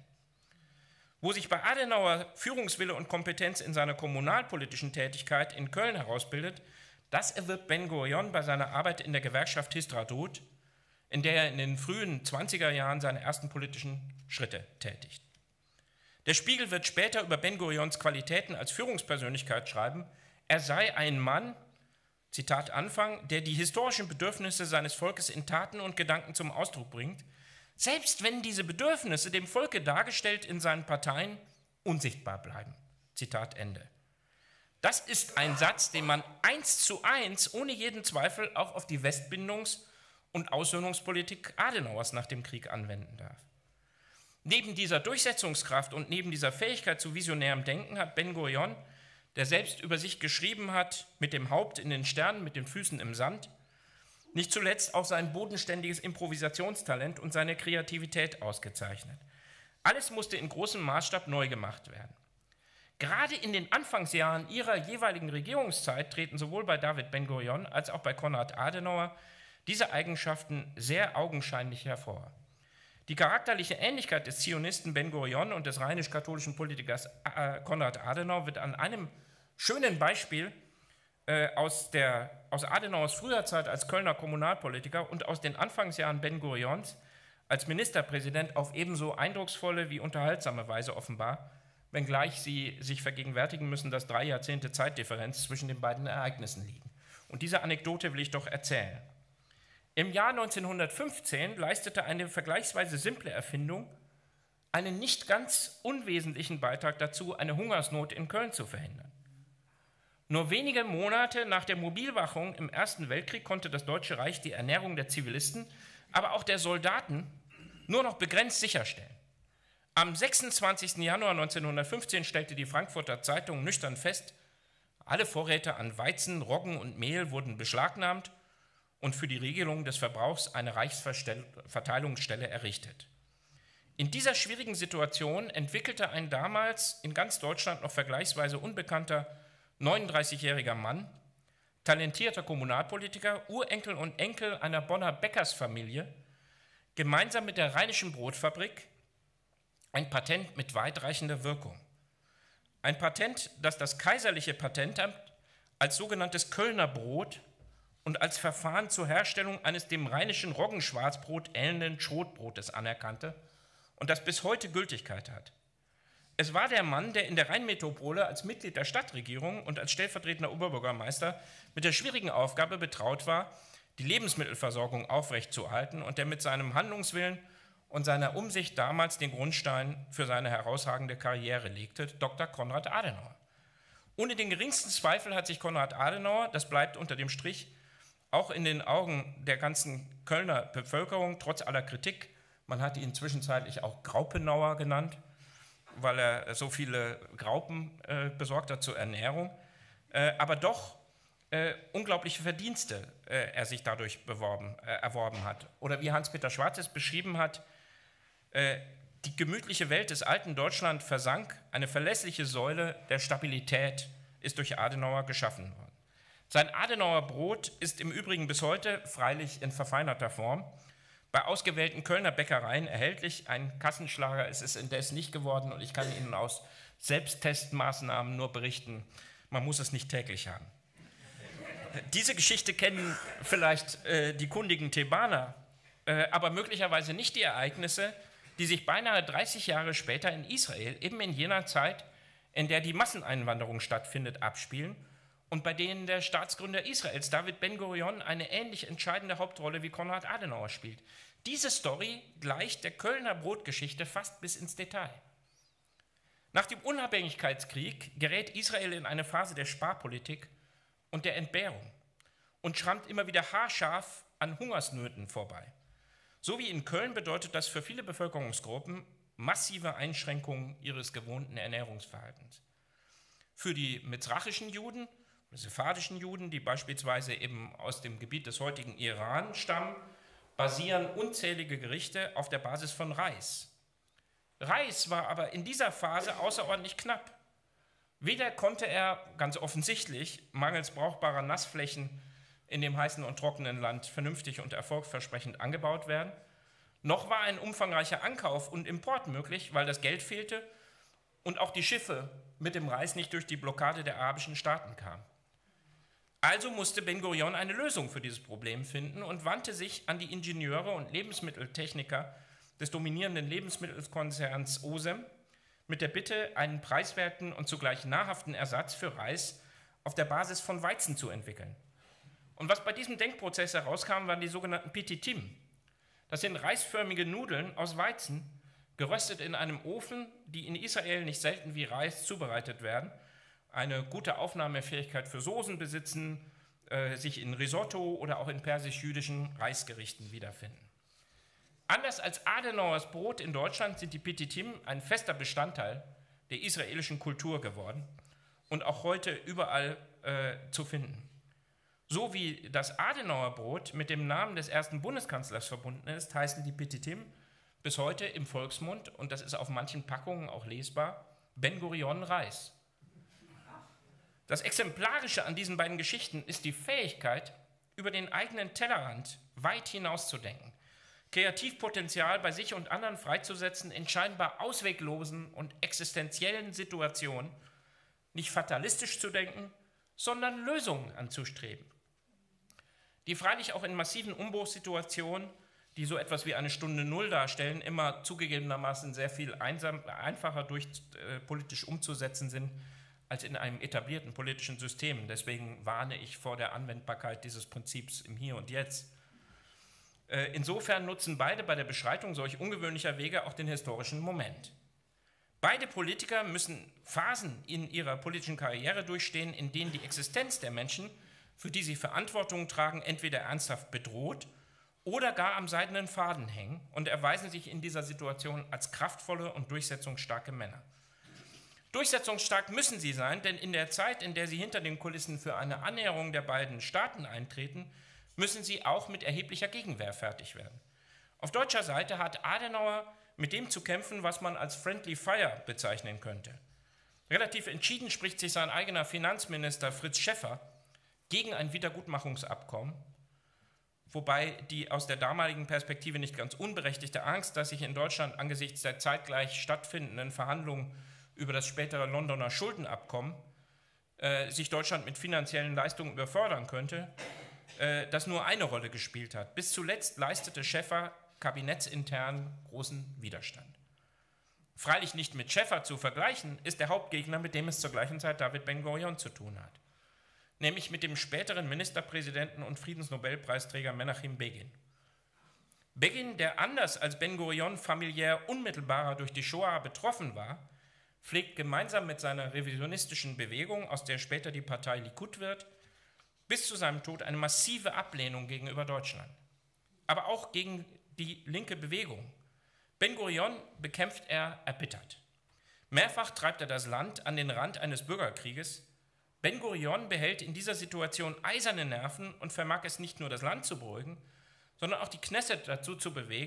Wo sich bei Adenauer Führungswille und Kompetenz in seiner kommunalpolitischen Tätigkeit in Köln herausbildet, das erwirbt Ben-Gurion bei seiner Arbeit in der Gewerkschaft Histadrut, in der er in den frühen 20er Jahren seine ersten politischen Schritte tätigt. Der Spiegel wird später über Ben-Gurions Qualitäten als Führungspersönlichkeit schreiben, er sei ein Mann, Zitat Anfang, der die historischen Bedürfnisse seines Volkes in Taten und Gedanken zum Ausdruck bringt, selbst wenn diese Bedürfnisse dem Volke dargestellt in seinen Parteien unsichtbar bleiben. Zitat Ende. Das ist ein Satz, den man 1:1 ohne jeden Zweifel auch auf die Westbindungs- und Aussöhnungspolitik Adenauers nach dem Krieg anwenden darf. Neben dieser Durchsetzungskraft und neben dieser Fähigkeit zu visionärem Denken hat Ben-Gurion, der selbst über sich geschrieben hat, mit dem Haupt in den Sternen, mit den Füßen im Sand, nicht zuletzt auch sein bodenständiges Improvisationstalent und seine Kreativität ausgezeichnet. Alles musste in großem Maßstab neu gemacht werden. Gerade in den Anfangsjahren ihrer jeweiligen Regierungszeit treten sowohl bei David Ben-Gurion als auch bei Konrad Adenauer diese Eigenschaften sehr augenscheinlich hervor. Die charakterliche Ähnlichkeit des Zionisten Ben-Gurion und des rheinisch-katholischen Politikers Konrad Adenauer wird an einem schönen Beispiel aus Adenauers früher Zeit als Kölner Kommunalpolitiker und aus den Anfangsjahren Ben-Gurions als Ministerpräsident auf ebenso eindrucksvolle wie unterhaltsame Weise offenbar, wenngleich Sie sich vergegenwärtigen müssen, dass 3 Jahrzehnte Zeitdifferenz zwischen den beiden Ereignissen liegen. Und diese Anekdote will ich doch erzählen. Im Jahr 1915 leistete eine vergleichsweise simple Erfindung einen nicht ganz unwesentlichen Beitrag dazu, eine Hungersnot in Köln zu verhindern. Nur wenige Monate nach der Mobilmachung im Ersten Weltkrieg konnte das Deutsche Reich die Ernährung der Zivilisten, aber auch der Soldaten nur noch begrenzt sicherstellen. Am 26. Januar 1915 stellte die Frankfurter Zeitung nüchtern fest, alle Vorräte an Weizen, Roggen und Mehl wurden beschlagnahmt und für die Regelung des Verbrauchs eine Reichsverteilungsstelle errichtet. In dieser schwierigen Situation entwickelte ein damals in ganz Deutschland noch vergleichsweise unbekannter 39-jähriger Mann, talentierter Kommunalpolitiker, Urenkel und Enkel einer Bonner Bäckersfamilie, gemeinsam mit der Rheinischen Brotfabrik ein Patent mit weitreichender Wirkung. Ein Patent, das das kaiserliche Patentamt als sogenanntes Kölner Brot und als Verfahren zur Herstellung eines dem rheinischen Roggenschwarzbrot ähnelnden Schrotbrotes anerkannte und das bis heute Gültigkeit hat. Es war der Mann, der in der Rheinmetropole als Mitglied der Stadtregierung und als stellvertretender Oberbürgermeister mit der schwierigen Aufgabe betraut war, die Lebensmittelversorgung aufrechtzuerhalten und der mit seinem Handlungswillen und seiner Umsicht damals den Grundstein für seine herausragende Karriere legte, Dr. Konrad Adenauer. Ohne den geringsten Zweifel hat sich Konrad Adenauer, das bleibt unter dem Strich, auch in den Augen der ganzen Kölner Bevölkerung, trotz aller Kritik, man hat ihn zwischenzeitlich auch Graupenauer genannt, weil er so viele Graupen besorgt hat zur Ernährung, aber doch unglaubliche Verdienste er sich dadurch erworben hat. Oder wie Hans-Peter Schwarz es beschrieben hat, Die gemütliche Welt des alten Deutschland versank, eine verlässliche Säule der Stabilität ist durch Adenauer geschaffen worden. Sein Adenauer Brot ist im Übrigen bis heute, freilich in verfeinerter Form, bei ausgewählten Kölner Bäckereien erhältlich. Ein Kassenschlager ist es indes nicht geworden und ich kann Ihnen aus Selbsttestmaßnahmen nur berichten, man muss es nicht täglich haben. Diese Geschichte kennen vielleicht die kundigen Thebaner, aber möglicherweise nicht die Ereignisse, die sich beinahe 30 Jahre später in Israel, eben in jener Zeit, in der die Masseneinwanderung stattfindet, abspielen und bei denen der Staatsgründer Israels, David Ben-Gurion, eine ähnlich entscheidende Hauptrolle wie Konrad Adenauer spielt. Diese Story gleicht der Kölner Brotgeschichte fast bis ins Detail. Nach dem Unabhängigkeitskrieg gerät Israel in eine Phase der Sparpolitik und der Entbehrung und schrammt immer wieder haarscharf an Hungersnöten vorbei. So wie in Köln bedeutet das für viele Bevölkerungsgruppen massive Einschränkungen ihres gewohnten Ernährungsverhaltens. Für die mizrachischen Juden, sephardischen Juden, die beispielsweise eben aus dem Gebiet des heutigen Iran stammen, basieren unzählige Gerichte auf der Basis von Reis. Reis war aber in dieser Phase außerordentlich knapp. Weder konnte er, ganz offensichtlich, mangels brauchbarer Nassflächen in dem heißen und trockenen Land vernünftig und erfolgversprechend angebaut werden, noch war ein umfangreicher Ankauf und Import möglich, weil das Geld fehlte und auch die Schiffe mit dem Reis nicht durch die Blockade der arabischen Staaten kamen. Also musste Ben-Gurion eine Lösung für dieses Problem finden und wandte sich an die Ingenieure und Lebensmitteltechniker des dominierenden Lebensmittelkonzerns OSEM mit der Bitte, einen preiswerten und zugleich nahrhaften Ersatz für Reis auf der Basis von Weizen zu entwickeln. Und was bei diesem Denkprozess herauskam, waren die sogenannten Pititim. Das sind reisförmige Nudeln aus Weizen, geröstet in einem Ofen, die in Israel nicht selten wie Reis zubereitet werden, eine gute Aufnahmefähigkeit für Soßen besitzen, sich in Risotto oder auch in persisch-jüdischen Reisgerichten wiederfinden. Anders als Adenauers Brot in Deutschland sind die Pititim ein fester Bestandteil der israelischen Kultur geworden und auch heute überall zu finden. So wie das Adenauer Brot mit dem Namen des ersten Bundeskanzlers verbunden ist, heißen die Pititim bis heute im Volksmund, und das ist auf manchen Packungen auch lesbar, Ben-Gurion Reis. Das Exemplarische an diesen beiden Geschichten ist die Fähigkeit, über den eigenen Tellerrand weit hinauszudenken, Kreativpotenzial bei sich und anderen freizusetzen, in scheinbar ausweglosen und existenziellen Situationen nicht fatalistisch zu denken, sondern Lösungen anzustreben, die freilich auch in massiven Umbruchssituationen, die so etwas wie eine Stunde Null darstellen, immer zugegebenermaßen sehr viel einfacher politisch umzusetzen sind, als in einem etablierten politischen System. Deswegen warne ich vor der Anwendbarkeit dieses Prinzips im Hier und Jetzt. Insofern nutzen beide bei der Beschreitung solch ungewöhnlicher Wege auch den historischen Moment. Beide Politiker müssen Phasen in ihrer politischen Karriere durchstehen, in denen die Existenz der Menschen, für die sie Verantwortung tragen, entweder ernsthaft bedroht oder gar am seidenen Faden hängen, und erweisen sich in dieser Situation als kraftvolle und durchsetzungsstarke Männer. Durchsetzungsstark müssen sie sein, denn in der Zeit, in der sie hinter den Kulissen für eine Annäherung der beiden Staaten eintreten, müssen sie auch mit erheblicher Gegenwehr fertig werden. Auf deutscher Seite hat Adenauer mit dem zu kämpfen, was man als Friendly Fire bezeichnen könnte. Relativ entschieden spricht sich sein eigener Finanzminister Fritz Schäffer gegen ein Wiedergutmachungsabkommen, wobei die aus der damaligen Perspektive nicht ganz unberechtigte Angst, dass sich in Deutschland angesichts der zeitgleich stattfindenden Verhandlungen über das spätere Londoner Schuldenabkommen sich Deutschland mit finanziellen Leistungen überfordern könnte, das nur eine Rolle gespielt hat. Bis zuletzt leistete Schäffer kabinettsintern großen Widerstand. Freilich nicht mit Schäffer zu vergleichen, ist der Hauptgegner, mit dem es zur gleichen Zeit David Ben-Gurion zu tun hat, nämlich mit dem späteren Ministerpräsidenten und Friedensnobelpreisträger Menachem Begin. Begin, der anders als Ben-Gurion familiär unmittelbarer durch die Shoah betroffen war, pflegt gemeinsam mit seiner revisionistischen Bewegung, aus der später die Partei Likud wird, bis zu seinem Tod eine massive Ablehnung gegenüber Deutschland, aber auch gegen die linke Bewegung. Ben-Gurion bekämpft er erbittert. Mehrfach treibt er das Land an den Rand eines Bürgerkrieges. Ben-Gurion behält in dieser Situation eiserne Nerven und vermag es nicht nur, das Land zu beruhigen, sondern auch die Knesset dazu zu bewegen,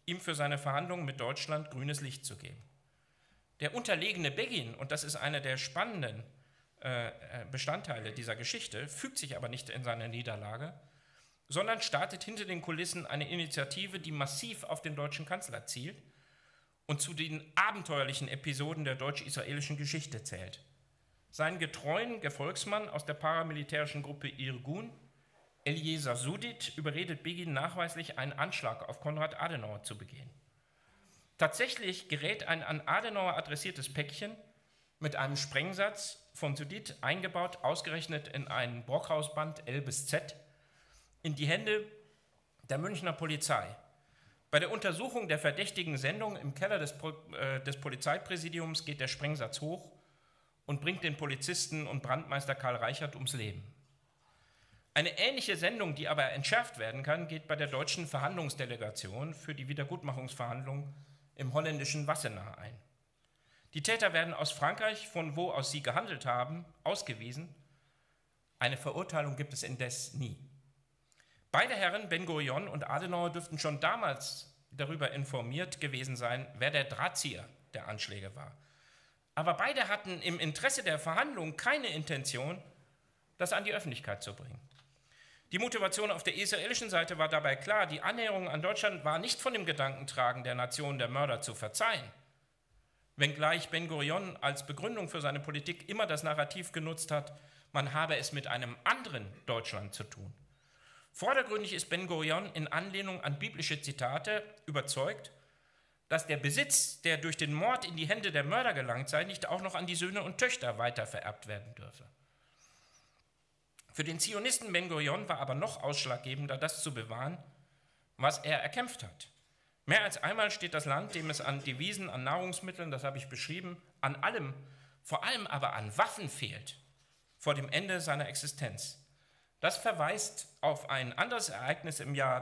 ihm für seine Verhandlungen mit Deutschland grünes Licht zu geben. Der unterlegene Begin, und das ist einer der spannenden Bestandteile dieser Geschichte, fügt sich aber nicht in seiner Niederlage, sondern startet hinter den Kulissen eine Initiative, die massiv auf den deutschen Kanzler zielt und zu den abenteuerlichen Episoden der deutsch-israelischen Geschichte zählt. Seinen getreuen Gefolgsmann aus der paramilitärischen Gruppe Irgun, Eliezer Sudit, überredet Begin nachweislich, einen Anschlag auf Konrad Adenauer zu begehen. Tatsächlich gerät ein an Adenauer adressiertes Päckchen mit einem Sprengsatz von Sudit eingebaut, ausgerechnet in ein Brockhausband L bis Z, in die Hände der Münchner Polizei. Bei der Untersuchung der verdächtigen Sendung im Keller des Polizeipräsidiums geht der Sprengsatz hoch und bringt den Polizisten und Brandmeister Karl Reichert ums Leben. Eine ähnliche Sendung, die aber entschärft werden kann, geht bei der deutschen Verhandlungsdelegation für die Wiedergutmachungsverhandlungen im holländischen Wassenaar ein. Die Täter werden aus Frankreich, von wo aus sie gehandelt haben, ausgewiesen. Eine Verurteilung gibt es indes nie. Beide Herren, Ben-Gurion und Adenauer, dürften schon damals darüber informiert gewesen sein, wer der Drahtzieher der Anschläge war. Aber beide hatten im Interesse der Verhandlungen keine Intention, das an die Öffentlichkeit zu bringen. Die Motivation auf der israelischen Seite war dabei klar: Die Annäherung an Deutschland war nicht von dem Gedankentragen der Nation der Mörder zu verzeihen, wenngleich Ben-Gurion als Begründung für seine Politik immer das Narrativ genutzt hat, man habe es mit einem anderen Deutschland zu tun. Vordergründig ist Ben-Gurion in Anlehnung an biblische Zitate überzeugt, dass der Besitz, der durch den Mord in die Hände der Mörder gelangt sei, nicht auch noch an die Söhne und Töchter weitervererbt werden dürfe. Für den Zionisten Ben-Gurion war aber noch ausschlaggebender, das zu bewahren, was er erkämpft hat. Mehr als einmal steht das Land, dem es an Devisen, an Nahrungsmitteln, das habe ich beschrieben, an allem, vor allem aber an Waffen fehlt, vor dem Ende seiner Existenz. Das verweist auf ein anderes Ereignis im Jahr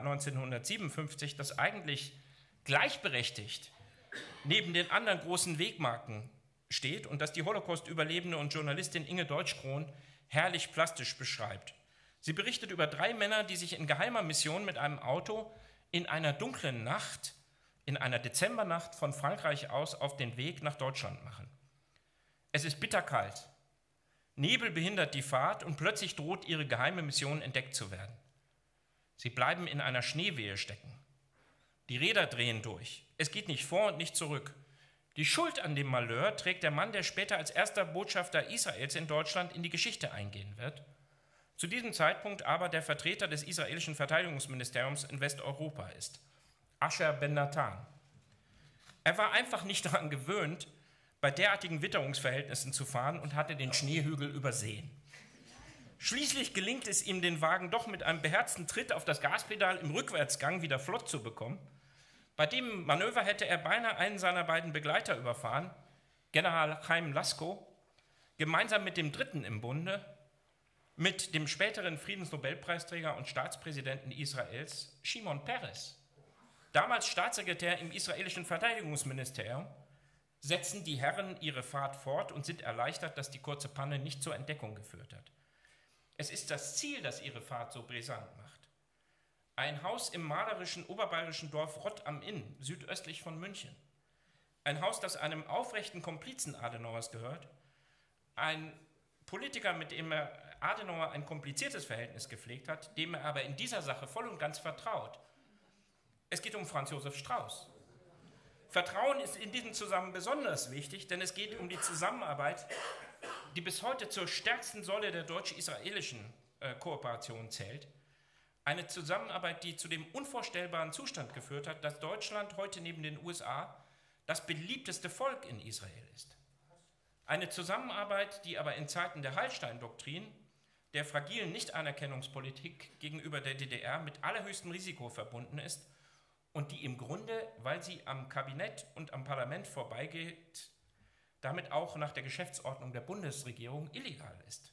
1957, das eigentlich gleichberechtigt neben den anderen großen Wegmarken steht und das die Holocaust-Überlebende und Journalistin Inge Deutschkron herrlich plastisch beschreibt. Sie berichtet über 3 Männer, die sich in geheimer Mission mit einem Auto in einer dunklen Nacht, in einer Dezembernacht von Frankreich aus auf den Weg nach Deutschland machen. Es ist bitterkalt. Nebel behindert die Fahrt und plötzlich droht ihre geheime Mission entdeckt zu werden. Sie bleiben in einer Schneewehe stecken. Die Räder drehen durch. Es geht nicht vor und nicht zurück. Die Schuld an dem Malheur trägt der Mann, der später als erster Botschafter Israels in Deutschland in die Geschichte eingehen wird. Zu diesem Zeitpunkt aber der Vertreter des israelischen Verteidigungsministeriums in Westeuropa ist, Asher Ben-Natan. Er war einfach nicht daran gewöhnt, bei derartigen Witterungsverhältnissen zu fahren und hatte den Schneehügel übersehen. Schließlich gelingt es ihm, den Wagen doch mit einem beherzten Tritt auf das Gaspedal im Rückwärtsgang wieder flott zu bekommen. Bei dem Manöver hätte er beinahe einen seiner beiden Begleiter überfahren, General Chaim Lasko, gemeinsam mit dem Dritten im Bunde, mit dem späteren Friedensnobelpreisträger und Staatspräsidenten Israels, Shimon Peres. Damals Staatssekretär im israelischen Verteidigungsministerium, setzen die Herren ihre Fahrt fort und sind erleichtert, dass die kurze Panne nicht zur Entdeckung geführt hat. Es ist das Ziel, das ihre Fahrt so brisant macht. Ein Haus im malerischen oberbayerischen Dorf Rott am Inn, südöstlich von München. Ein Haus, das einem aufrechten Komplizen Adenauers gehört. Ein Politiker, mit dem Adenauer ein kompliziertes Verhältnis gepflegt hat, dem er aber in dieser Sache voll und ganz vertraut. Es geht um Franz Josef Strauß. Vertrauen ist in diesem Zusammenhang besonders wichtig, denn es geht um die Zusammenarbeit, die bis heute zur stärksten Säule der deutsch-israelischen Kooperation zählt. Eine Zusammenarbeit, die zu dem unvorstellbaren Zustand geführt hat, dass Deutschland heute neben den USA das beliebteste Volk in Israel ist. Eine Zusammenarbeit, die aber in Zeiten der Hallstein-Doktrin, der fragilen Nichtanerkennungspolitik gegenüber der DDR mit allerhöchstem Risiko verbunden ist und die im Grunde, weil sie am Kabinett und am Parlament vorbeigeht, damit auch nach der Geschäftsordnung der Bundesregierung illegal ist.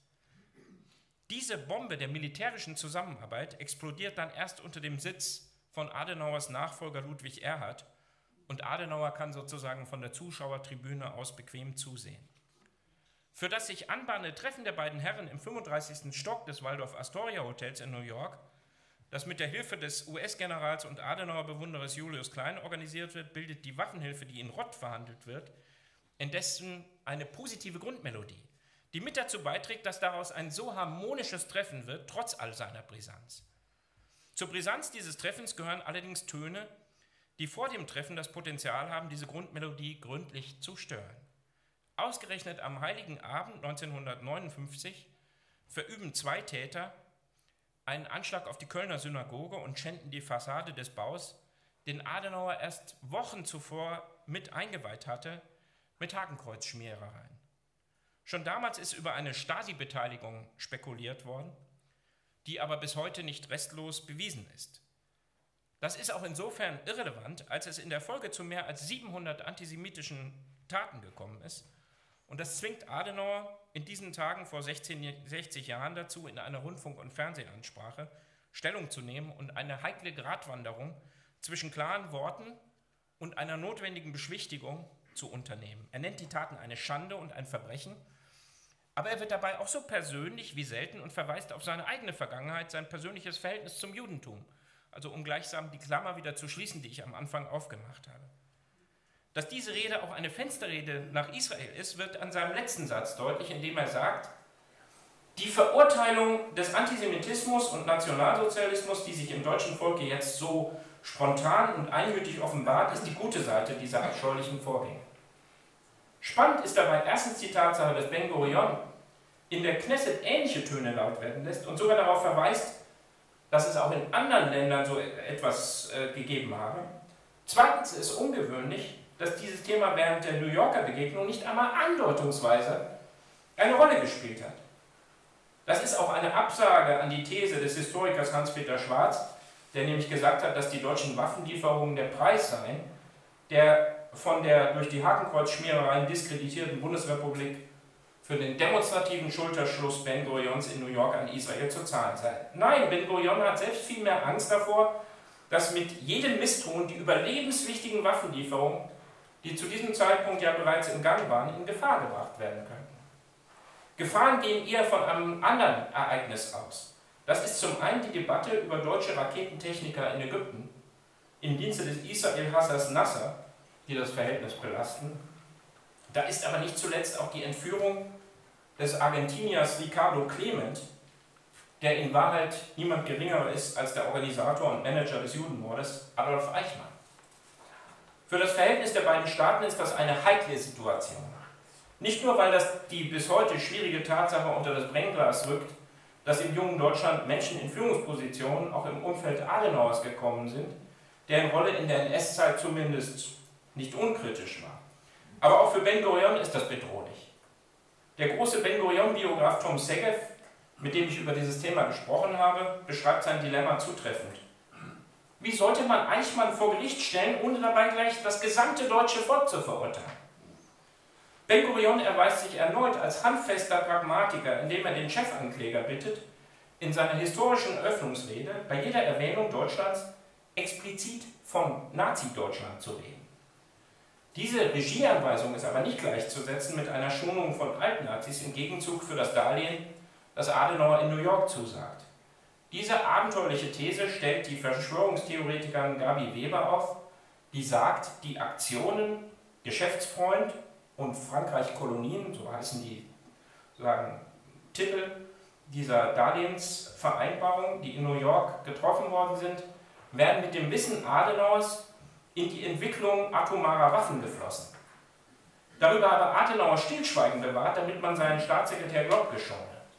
Diese Bombe der militärischen Zusammenarbeit explodiert dann erst unter dem Sitz von Adenauers Nachfolger Ludwig Erhard und Adenauer kann sozusagen von der Zuschauertribüne aus bequem zusehen. Für das sich anbahnende Treffen der beiden Herren im 35. Stock des Waldorf Astoria Hotels in New York das mit der Hilfe des US-Generals und Adenauer-Bewunderers Julius Klein organisiert wird, bildet die Waffenhilfe, die in Rott verhandelt wird, indessen eine positive Grundmelodie, die mit dazu beiträgt, dass daraus ein so harmonisches Treffen wird, trotz all seiner Brisanz. Zur Brisanz dieses Treffens gehören allerdings Töne, die vor dem Treffen das Potenzial haben, diese Grundmelodie gründlich zu stören. Ausgerechnet am Heiligen Abend 1959 verüben zwei Täter einen Anschlag auf die Kölner Synagoge und schänden die Fassade des Baus, den Adenauer erst Wochen zuvor mit eingeweiht hatte, mit Hakenkreuzschmierereien. Schon damals ist über eine Stasi-Beteiligung spekuliert worden, die aber bis heute nicht restlos bewiesen ist. Das ist auch insofern irrelevant, als es in der Folge zu mehr als 700 antisemitischen Taten gekommen ist. Und das zwingt Adenauer in diesen Tagen vor 60 Jahren dazu, in einer Rundfunk- und Fernsehansprache Stellung zu nehmen und eine heikle Gratwanderung zwischen klaren Worten und einer notwendigen Beschwichtigung zu unternehmen. Er nennt die Taten eine Schande und ein Verbrechen, aber er wird dabei auch so persönlich wie selten und verweist auf seine eigene Vergangenheit, sein persönliches Verhältnis zum Judentum. Also um gleichsam die Klammer wieder zu schließen, die ich am Anfang aufgemacht habe. Dass diese Rede auch eine Fensterrede nach Israel ist, wird an seinem letzten Satz deutlich, indem er sagt, die Verurteilung des Antisemitismus und Nationalsozialismus, die sich im deutschen Volke jetzt so spontan und einmütig offenbart, ist die gute Seite dieser abscheulichen Vorgänge. Spannend ist dabei erstens die Tatsache, dass Ben-Gurion in der Knesset ähnliche Töne laut werden lässt und sogar darauf verweist, dass es auch in anderen Ländern so etwas gegeben habe. Zweitens ist es ungewöhnlich, dass dieses Thema während der New Yorker Begegnung nicht einmal andeutungsweise eine Rolle gespielt hat. Das ist auch eine Absage an die These des Historikers Hans-Peter Schwarz, der nämlich gesagt hat, dass die deutschen Waffenlieferungen der Preis seien, der von der durch die Hakenkreuzschmierereien diskreditierten Bundesrepublik für den demonstrativen Schulterschluss Ben-Gurions in New York an Israel zu zahlen sei. Nein, Ben-Gurion hat selbst viel mehr Angst davor, dass mit jedem Misstrauen die überlebenswichtigen Waffenlieferungen, die zu diesem Zeitpunkt ja bereits im Gang waren, in Gefahr gebracht werden könnten. Gefahren gehen eher von einem anderen Ereignis aus. Das ist zum einen die Debatte über deutsche Raketentechniker in Ägypten im Dienste des Israel-Hassers Nasser, die das Verhältnis belasten. Da ist aber nicht zuletzt auch die Entführung des Argentiniers Ricardo Clement, der in Wahrheit niemand geringer ist als der Organisator und Manager des Judenmordes, Adolf Eichmann. Für das Verhältnis der beiden Staaten ist das eine heikle Situation. Nicht nur, weil das die bis heute schwierige Tatsache unter das Brennglas rückt, dass im jungen Deutschland Menschen in Führungspositionen auch im Umfeld Adenauers gekommen sind, deren Rolle in der NS-Zeit zumindest nicht unkritisch war. Aber auch für Ben-Gurion ist das bedrohlich. Der große Ben-Gurion-Biograf Tom Segev, mit dem ich über dieses Thema gesprochen habe, beschreibt sein Dilemma zutreffend. Wie sollte man Eichmann vor Gericht stellen, ohne dabei gleich das gesamte deutsche Volk zu verurteilen? Ben-Gurion erweist sich erneut als handfester Pragmatiker, indem er den Chefankläger bittet, in seiner historischen Eröffnungsrede bei jeder Erwähnung Deutschlands explizit von Nazi-Deutschland zu reden. Diese Regieanweisung ist aber nicht gleichzusetzen mit einer Schonung von Altnazis im Gegenzug für das Darlehen, das Adenauer in New York zusagt. Diese abenteuerliche These stellt die Verschwörungstheoretikerin Gabi Weber auf, die sagt, die Aktionen Geschäftsfreund und Frankreich Kolonien, so heißen die Titel dieser Darlehensvereinbarung, die in New York getroffen worden sind, werden mit dem Wissen Adenauers in die Entwicklung atomarer Waffen geflossen. Darüber habe Adenauer Stillschweigen bewahrt, damit man seinen Staatssekretär Globke schone.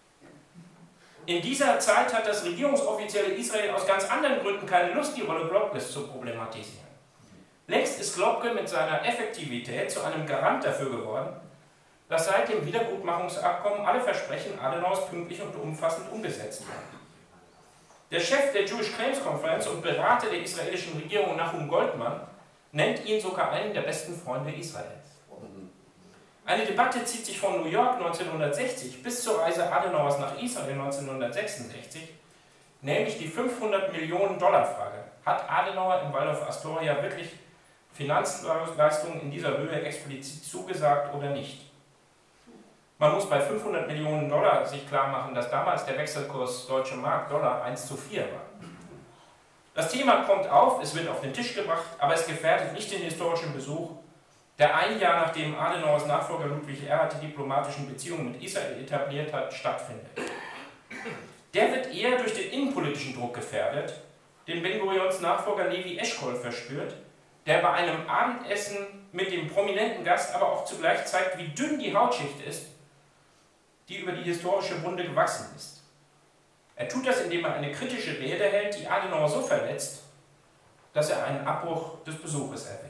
In dieser Zeit hat das regierungsoffizielle Israel aus ganz anderen Gründen keine Lust, die Rolle Globkes zu problematisieren. Längst ist Globke mit seiner Effektivität zu einem Garant dafür geworden, dass seit dem Wiedergutmachungsabkommen alle Versprechen Adenauers pünktlich und umfassend umgesetzt werden. Der Chef der Jewish Claims Conference und Berater der israelischen Regierung Nahum Goldman nennt ihn sogar einen der besten Freunde Israels. Eine Debatte zieht sich von New York 1960 bis zur Reise Adenauers nach Israel 1966, nämlich die 500 Millionen Dollar Frage. Hat Adenauer im Waldorf Astoria wirklich Finanzleistungen in dieser Höhe explizit zugesagt oder nicht? Man muss bei 500 Millionen Dollar sich klar machen, dass damals der Wechselkurs Deutsche Mark Dollar 1:4 war. Das Thema kommt auf, es wird auf den Tisch gebracht, aber es gefährdet nicht den historischen Besuch, der ein Jahr nachdem Adenauers Nachfolger Ludwig Erhard die diplomatischen Beziehungen mit Israel etabliert hat, stattfindet. Der wird eher durch den innenpolitischen Druck gefährdet, den Ben-Gurions Nachfolger Levi Eshkol verspürt, der bei einem Abendessen mit dem prominenten Gast aber auch zugleich zeigt, wie dünn die Hautschicht ist, die über die historische Wunde gewachsen ist. Er tut das, indem er eine kritische Rede hält, die Adenauer so verletzt, dass er einen Abbruch des Besuches erwägt.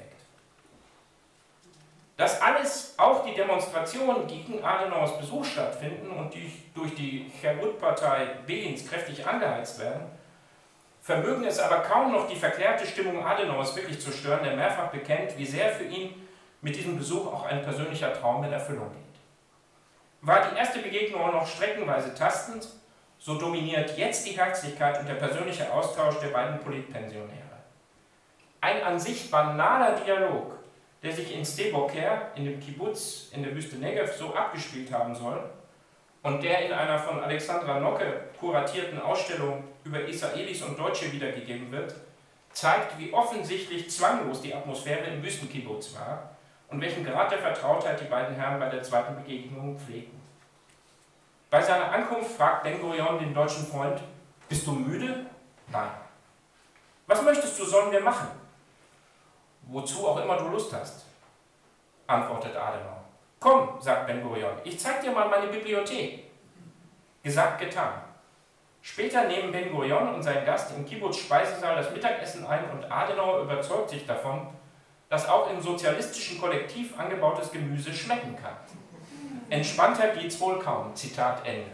Dass alles, auch die Demonstrationen gegen Adenauers Besuch stattfinden und die durch die Herut-Partei Begins kräftig angeheizt werden, vermögen es aber kaum noch die verklärte Stimmung Adenauers wirklich zu stören, der mehrfach bekennt, wie sehr für ihn mit diesem Besuch auch ein persönlicher Traum in Erfüllung geht. War die erste Begegnung auch noch streckenweise tastend, so dominiert jetzt die Herzlichkeit und der persönliche Austausch der beiden Politpensionäre. Ein an sich banaler Dialog, der sich in Sde-Boker, in dem Kibbutz in der Wüste Negev, so abgespielt haben soll und der in einer von Alexandra Nocke kuratierten Ausstellung über Israelis und Deutsche wiedergegeben wird, zeigt, wie offensichtlich zwanglos die Atmosphäre im Wüstenkibbutz war und welchen Grad der Vertrautheit die beiden Herren bei der zweiten Begegnung pflegten. Bei seiner Ankunft fragt Ben-Gurion den deutschen Freund: Bist du müde? Nein. Was möchtest du, sollen wir machen? Wozu auch immer du Lust hast, antwortet Adenauer. Komm, sagt Ben-Gurion, ich zeig dir mal meine Bibliothek. Gesagt, getan. Später nehmen Ben-Gurion und sein Gast im Kibbutz-Speisesaal das Mittagessen ein und Adenauer überzeugt sich davon, dass auch im sozialistischen Kollektiv angebautes Gemüse schmecken kann. Entspannter geht's wohl kaum. Zitat Ende.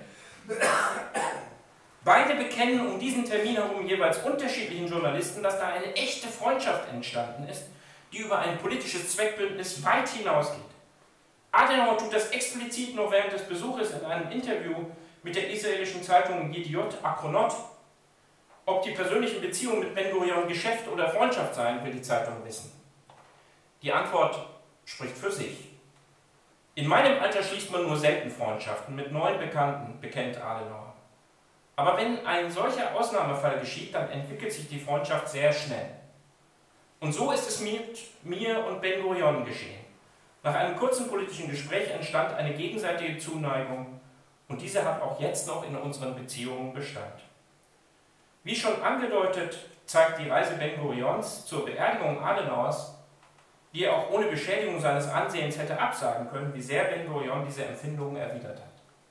Beide bekennen um diesen Termin herum jeweils unterschiedlichen Journalisten, dass da eine echte Freundschaft entstanden ist, die über ein politisches Zweckbündnis weit hinausgeht. Adenauer tut das explizit nur während des Besuches in einem Interview mit der israelischen Zeitung Yediot Achronot. Ob die persönlichen Beziehungen mit Ben-Gurion Geschäft oder Freundschaft seien, will die Zeitung wissen. Die Antwort spricht für sich. In meinem Alter schließt man nur selten Freundschaften mit neuen Bekannten, bekennt Adenauer. Aber wenn ein solcher Ausnahmefall geschieht, dann entwickelt sich die Freundschaft sehr schnell. Und so ist es mit mir und Ben-Gurion geschehen. Nach einem kurzen politischen Gespräch entstand eine gegenseitige Zuneigung und diese hat auch jetzt noch in unseren Beziehungen Bestand. Wie schon angedeutet, zeigt die Reise Ben-Gurions zur Beerdigung Adenauers, die er auch ohne Beschädigung seines Ansehens hätte absagen können, wie sehr Ben-Gurion diese Empfindungen erwidert hat.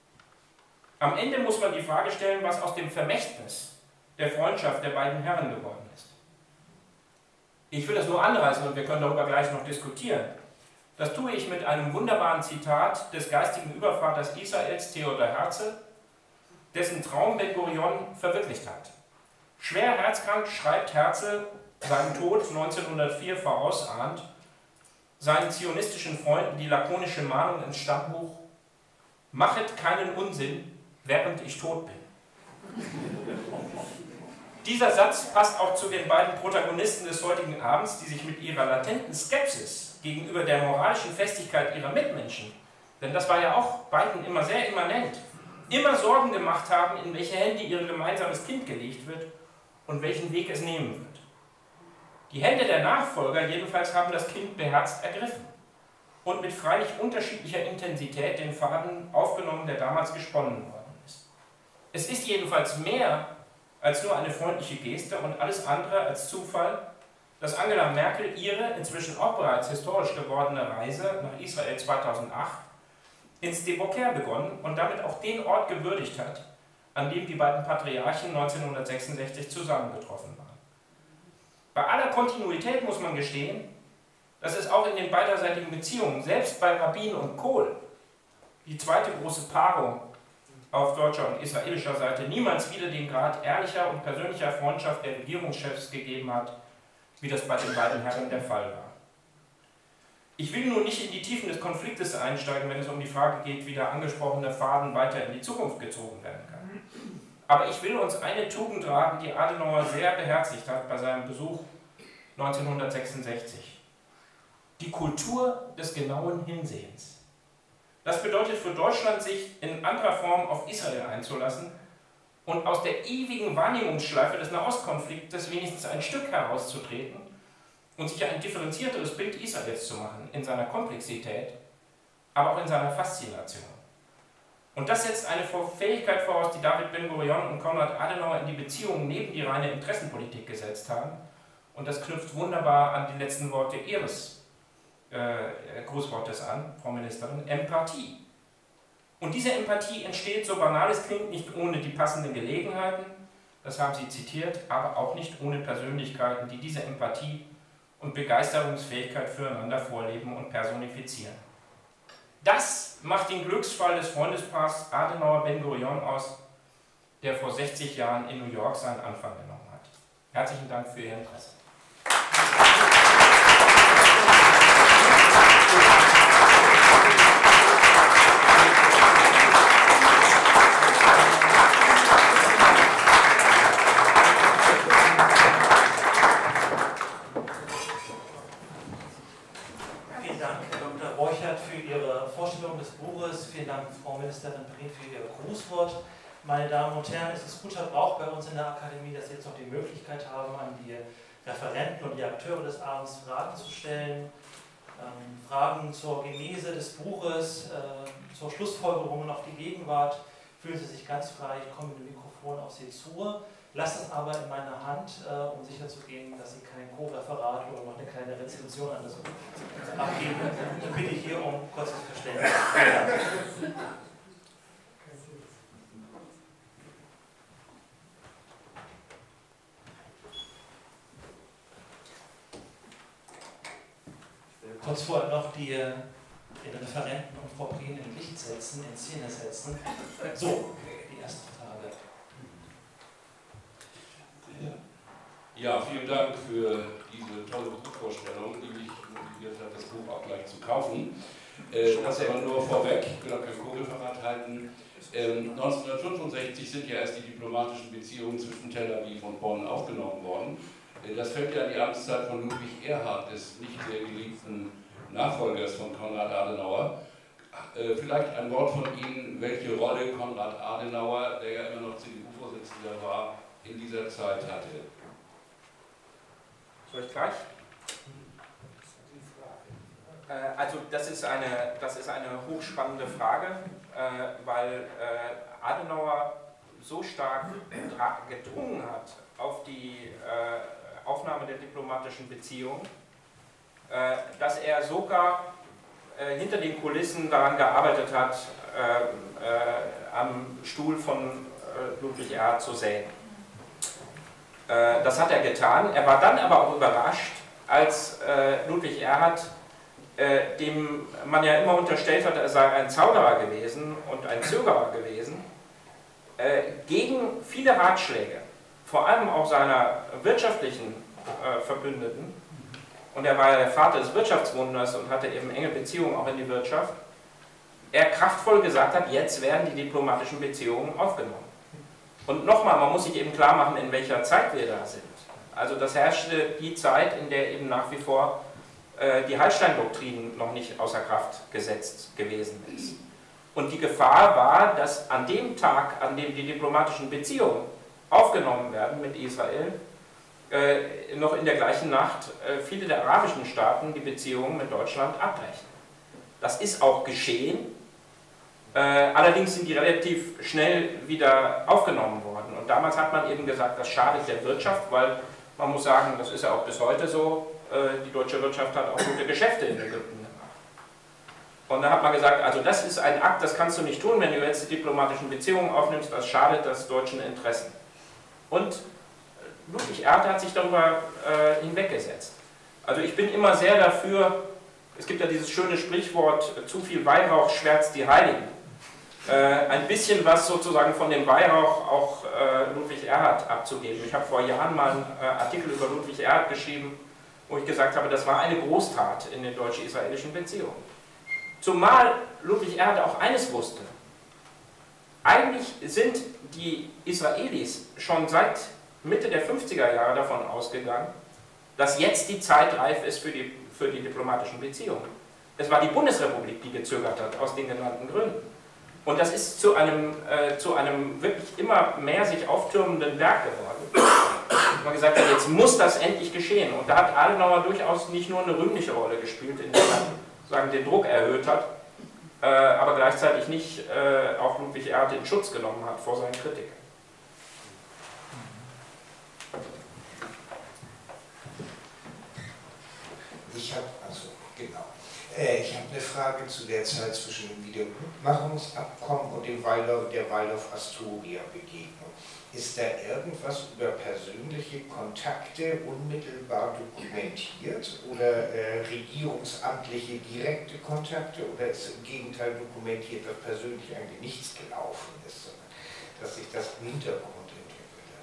Am Ende muss man die Frage stellen, was aus dem Vermächtnis der Freundschaft der beiden Herren geworden ist. Ich will das nur anreißen und wir können darüber gleich noch diskutieren. Das tue ich mit einem wunderbaren Zitat des geistigen Übervaters Israels, Theodor Herzl, dessen Traum Ben-Gurion verwirklicht hat. Schwer herzkrank schreibt Herzl seinen Tod 1904 vorausahnd seinen zionistischen Freunden die lakonische Mahnung ins Stammbuch: Machet keinen Unsinn, während ich tot bin. Dieser Satz passt auch zu den beiden Protagonisten des heutigen Abends, die sich mit ihrer latenten Skepsis gegenüber der moralischen Festigkeit ihrer Mitmenschen, denn das war ja auch beiden immer sehr immanent, immer Sorgen gemacht haben, in welche Hände ihr gemeinsames Kind gelegt wird und welchen Weg es nehmen wird. Die Hände der Nachfolger jedenfalls haben das Kind beherzt ergriffen und mit freilich unterschiedlicher Intensität den Faden aufgenommen, der damals gesponnen worden ist. Es ist jedenfalls mehr als nur eine freundliche Geste und alles andere als Zufall, dass Angela Merkel ihre inzwischen auch bereits historisch gewordene Reise nach Israel 2008 in Sde-Boker begonnen und damit auch den Ort gewürdigt hat, an dem die beiden Patriarchen 1966 zusammengetroffen waren. Bei aller Kontinuität muss man gestehen, dass es auch in den beiderseitigen Beziehungen, selbst bei Rabin und Kohl, die zweite große Paarung auf deutscher und israelischer Seite, niemals wieder den Grad ehrlicher und persönlicher Freundschaft der Regierungschefs gegeben hat, wie das bei den beiden Herren der Fall war. Ich will nun nicht in die Tiefen des Konfliktes einsteigen, wenn es um die Frage geht, wie der angesprochene Faden weiter in die Zukunft gezogen werden kann. Aber ich will uns eine Tugend raten, die Adenauer sehr beherzigt hat bei seinem Besuch 1966. Die Kultur des genauen Hinsehens. Das bedeutet für Deutschland, sich in anderer Form auf Israel einzulassen und aus der ewigen Wahrnehmungsschleife des Nahostkonfliktes wenigstens ein Stück herauszutreten und sich ein differenzierteres Bild Israels zu machen, in seiner Komplexität, aber auch in seiner Faszination. Und das setzt eine Fähigkeit voraus, die David Ben-Gurion und Konrad Adenauer in die Beziehungen neben die reine Interessenpolitik gesetzt haben. Und das knüpft wunderbar an die letzten Worte Ihres Grußwortes an, Frau Ministerin, Empathie. Und diese Empathie entsteht, so banal es klingt, nicht ohne die passenden Gelegenheiten, das haben Sie zitiert, aber auch nicht ohne Persönlichkeiten, die diese Empathie und Begeisterungsfähigkeit füreinander vorleben und personifizieren. Das macht den Glücksfall des Freundespaars Adenauer-Ben-Gurion aus, der vor 60 Jahren in New York seinen Anfang genommen hat. Herzlichen Dank für Ihr Interesse. Vielen Dank, Frau Ministerin Brien, für Ihr Grußwort. Meine Damen und Herren, es ist guter Brauch bei uns in der Akademie, dass Sie jetzt noch die Möglichkeit haben, an die Referenten und die Akteure des Abends Fragen zu stellen. Fragen zur Genese des Buches, zur Schlussfolgerungen auf die Gegenwart. Fühlen Sie sich ganz frei, ich komme mit dem Mikrofon auf Sie zu. Lasst es aber in meiner Hand, um sicherzugehen, dass Sie kein Co-Referat oder noch eine kleine Rezension an das Buch abgeben. Dann bitte ich hier um kurzes Verständnis. Ich will kurz vorher noch den Referenten und Frau Brien in Licht setzen, in Szene setzen. So, die erste Frage. Ja, vielen Dank für diese tolle Buchvorstellung, die mich motiviert hat, das Buch auch gleich zu kaufen. Das aber nur vorweg, ich will auch kein Co-Referat halten. 1965 sind ja erst die diplomatischen Beziehungen zwischen Tel Aviv und Bonn aufgenommen worden. Das fällt ja an die Amtszeit von Ludwig Erhard, des nicht sehr geliebten Nachfolgers von Konrad Adenauer. Vielleicht ein Wort von Ihnen, welche Rolle Konrad Adenauer, der ja immer noch CDU-Vorsitzender war, in dieser Zeit hatte. Soll ich gleich? Also das ist eine hochspannende Frage, weil Adenauer so stark gedrungen hat auf die Aufnahme der diplomatischen Beziehungen, dass er sogar hinter den Kulissen daran gearbeitet hat, am Stuhl von Ludwig Erhard zu sägen. Das hat er getan. Er war dann aber auch überrascht, als Ludwig Erhard, dem man ja immer unterstellt hat, er sei ein Zauderer gewesen und ein Zögerer gewesen, gegen viele Ratschläge, vor allem auch seiner wirtschaftlichen Verbündeten, und er war ja der Vater des Wirtschaftswunders und hatte eben enge Beziehungen auch in die Wirtschaft, er kraftvoll gesagt hat, jetzt werden die diplomatischen Beziehungen aufgenommen. Und nochmal, man muss sich eben klar machen, in welcher Zeit wir da sind. Also das herrschte die Zeit, in der eben nach wie vor die Hallstein-Doktrin noch nicht außer Kraft gesetzt gewesen ist. Und die Gefahr war, dass an dem Tag, an dem die diplomatischen Beziehungen aufgenommen werden mit Israel, noch in der gleichen Nacht viele der arabischen Staaten die Beziehungen mit Deutschland abbrechen. Das ist auch geschehen. Allerdings sind die relativ schnell wieder aufgenommen worden. Und damals hat man eben gesagt, das schadet der Wirtschaft, weil man muss sagen, das ist ja auch bis heute so, die deutsche Wirtschaft hat auch gute Geschäfte in Ägypten gemacht. Und da hat man gesagt, also das ist ein Akt, das kannst du nicht tun, wenn du jetzt die diplomatischen Beziehungen aufnimmst, das schadet das deutschen Interessen. Und Ludwig Erhard hat sich darüber hinweggesetzt. Also ich bin immer sehr dafür, es gibt ja dieses schöne Sprichwort, zu viel Weihrauch schwärzt die Heiligen. Ein bisschen was sozusagen von dem Weihrauch auch Ludwig Erhard abzugeben. Ich habe vor Jahren mal einen Artikel über Ludwig Erhard geschrieben, wo ich gesagt habe, das war eine Großtat in den deutsch-israelischen Beziehungen. Zumal Ludwig Erhard auch eines wusste. Eigentlich sind die Israelis schon seit Mitte der 50er Jahre davon ausgegangen, dass jetzt die Zeit reif ist für die diplomatischen Beziehungen. Es war die Bundesrepublik, die gezögert hat, aus den genannten Gründen. Und das ist zu einem wirklich immer mehr sich auftürmenden Werk geworden. Man gesagt hat, jetzt muss das endlich geschehen. Und da hat Adenauer durchaus nicht nur eine rühmliche Rolle gespielt, indem er den Druck erhöht hat, aber gleichzeitig nicht auch Ludwig Erhard in Schutz genommen hat vor seinen Kritikern. Ich habe eine Frage zu der Zeit zwischen dem Wiedergutmachungsabkommen und der Waldorf-Astoria-Begegnung. Ist da irgendwas über persönliche Kontakte unmittelbar dokumentiert oder regierungsamtliche direkte Kontakte, oder ist im Gegenteil dokumentiert, dass persönlich eigentlich nichts gelaufen ist, sondern dass sich das im Hintergrund entwickelte?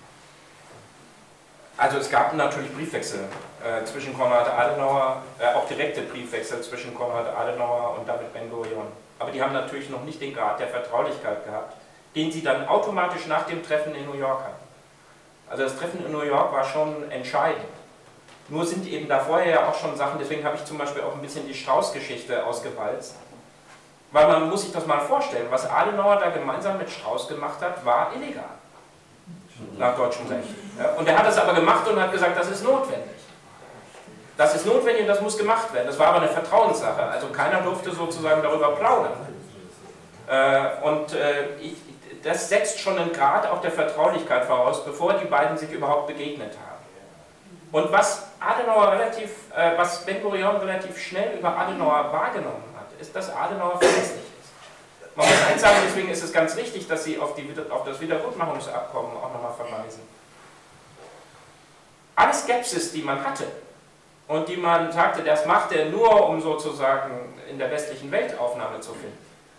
Also es gab natürlich Briefwechsel zwischen Konrad Adenauer, auch direkte Briefwechsel zwischen Konrad Adenauer und David Ben-Gurion. Aber die haben natürlich noch nicht den Grad der Vertraulichkeit gehabt, den sie dann automatisch nach dem Treffen in New York hatten. Also das Treffen in New York war schon entscheidend. Nur sind eben da vorher ja auch schon Sachen, deswegen habe ich zum Beispiel auch ein bisschen die Strauß-Geschichte ausgewalzt. Weil man muss sich das mal vorstellen, was Adenauer da gemeinsam mit Strauß gemacht hat, war illegal. Nach deutschem Recht. Ja, und er hat es aber gemacht und hat gesagt, das ist notwendig. Das ist notwendig und das muss gemacht werden. Das war aber eine Vertrauenssache. Also keiner durfte sozusagen darüber plaudern. Das setzt schon einen Grad auch der Vertraulichkeit voraus, bevor die beiden sich überhaupt begegnet haben. Und was Ben-Gurion relativ schnell über Adenauer wahrgenommen hat, ist, dass Adenauer verlässlich ist. Man muss eins sagen, deswegen ist es ganz richtig, dass Sie auf das Wiedergutmachungsabkommen auch nochmal verweisen. Alle Skepsis, die man hatte und die man sagte, das macht er nur, um sozusagen in der westlichen Welt Aufnahme zu finden,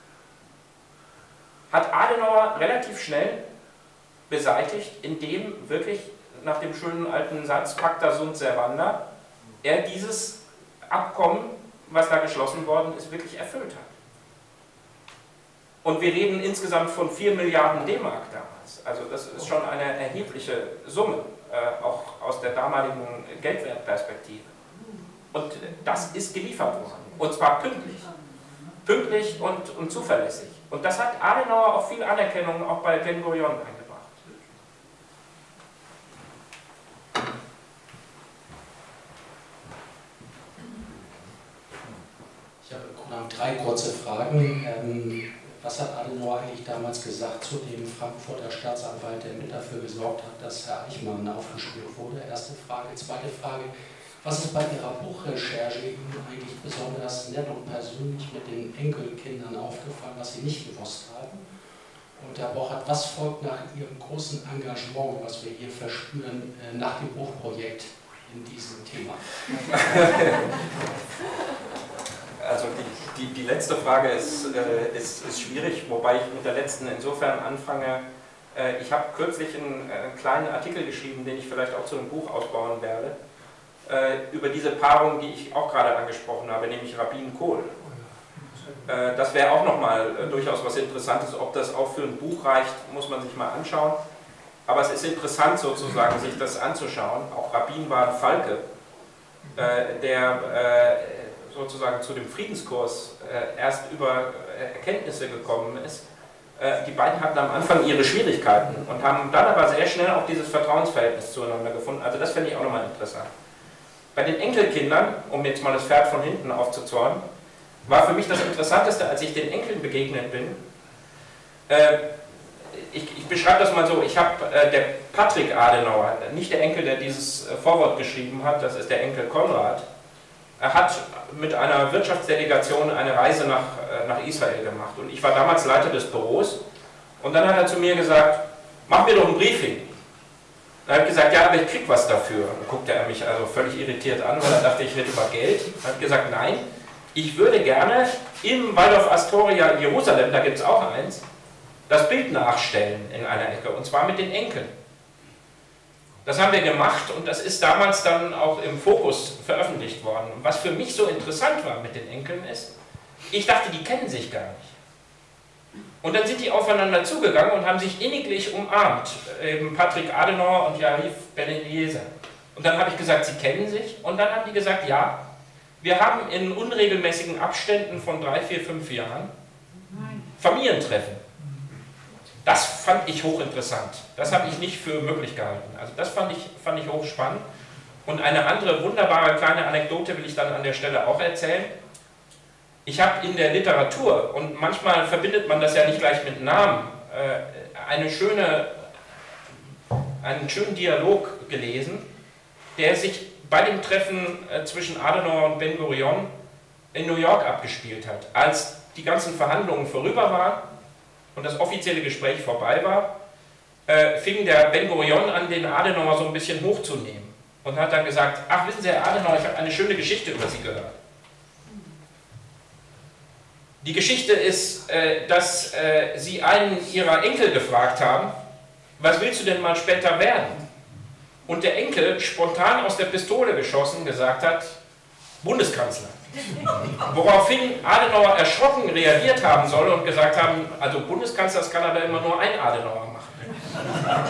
hat Adenauer relativ schnell beseitigt, indem wirklich nach dem schönen alten Satz Pacta sunt servanda er dieses Abkommen, was da geschlossen worden ist, wirklich erfüllt hat. Und wir reden insgesamt von 4 Milliarden D-Mark damals. Also das ist schon eine erhebliche Summe, auch aus der damaligen Geldwertperspektive. Und das ist geliefert worden. Und zwar pünktlich. Pünktlich und zuverlässig. Und das hat Adenauer auch viel Anerkennung auch bei Ben-Gurion eingebracht. Ich habe 3 kurze Fragen. Was hat Adenauer eigentlich damals gesagt zu dem Frankfurter Staatsanwalt, der mit dafür gesorgt hat, dass Herr Eichmann aufgespürt wurde? Erste Frage. Zweite Frage. Was ist bei Ihrer Buchrecherche Ihnen eigentlich besonders nett und persönlich mit den Enkelkindern aufgefallen, was Sie nicht gewusst haben? Und Herr Bochert, was folgt nach Ihrem großen Engagement, was wir hier verspüren, nach dem Buchprojekt in diesem Thema? Also die letzte Frage ist schwierig, wobei ich mit der letzten insofern anfange. Ich habe kürzlich einen kleinen Artikel geschrieben, den ich vielleicht auch zu einem Buch ausbauen werde, über diese Paarung, die ich auch gerade angesprochen habe, nämlich Rabin-Kohl. Das wäre auch nochmal durchaus was Interessantes. Ob das auch für ein Buch reicht, muss man sich mal anschauen. Aber es ist interessant sozusagen, sich das anzuschauen. Auch Rabin war ein Falke, der sozusagen zu dem Friedenskurs erst über Erkenntnisse gekommen ist. Die beiden hatten am Anfang ihre Schwierigkeiten und haben dann aber sehr schnell auch dieses Vertrauensverhältnis zueinander gefunden. Also das finde ich auch nochmal interessant. Bei den Enkelkindern, um jetzt mal das Pferd von hinten aufzuzäumen, war für mich das Interessanteste, als ich den Enkeln begegnet bin. Ich beschreibe das mal so, ich habe der Patrick Adenauer, nicht der Enkel, der dieses Vorwort geschrieben hat, das ist der Enkel Konrad, er hat mit einer Wirtschaftsdelegation eine Reise nach Israel gemacht und ich war damals Leiter des Büros und dann hat er zu mir gesagt, mach mir doch ein Briefing. Dann habe ich gesagt, ja, aber ich krieg was dafür. Dann guckte er mich also völlig irritiert an, weil er dachte, ich rede über Geld. Dann habe ich gesagt, nein, ich würde gerne im Waldorf Astoria in Jerusalem, da gibt es auch eins, das Bild nachstellen in einer Ecke und zwar mit den Enkeln. Das haben wir gemacht und das ist damals dann auch im Fokus veröffentlicht worden. Und was für mich so interessant war mit den Enkeln ist, ich dachte, die kennen sich gar nicht. Und dann sind die aufeinander zugegangen und haben sich inniglich umarmt, eben Patrick Adenauer und Yariv Ben-Eliezer. Und dann habe ich gesagt, sie kennen sich. Und dann haben die gesagt, ja, wir haben in unregelmäßigen Abständen von 3, 4, 5 Jahren Familientreffen. Das fand ich hochinteressant. Das habe ich nicht für möglich gehalten. Also das fand ich hochspannend. Und eine andere wunderbare kleine Anekdote will ich dann an der Stelle auch erzählen. Ich habe in der Literatur, und manchmal verbindet man das ja nicht gleich mit Namen, einen schönen Dialog gelesen, der sich bei dem Treffen zwischen Adenauer und Ben-Gurion in New York abgespielt hat. Als die ganzen Verhandlungen vorüber waren und das offizielle Gespräch vorbei war, fing der Ben-Gurion an, den Adenauer so ein bisschen hochzunehmen und hat dann gesagt, ach, wissen Sie, Herr Adenauer, ich habe eine schöne Geschichte über Sie gehört. Die Geschichte ist, dass Sie einen Ihrer Enkel gefragt haben, was willst du denn mal später werden? Und der Enkel, spontan aus der Pistole geschossen, gesagt hat, Bundeskanzler. Woraufhin Adenauer erschrocken reagiert haben soll und gesagt haben, also Bundeskanzler, das kann aber immer nur ein Adenauer machen.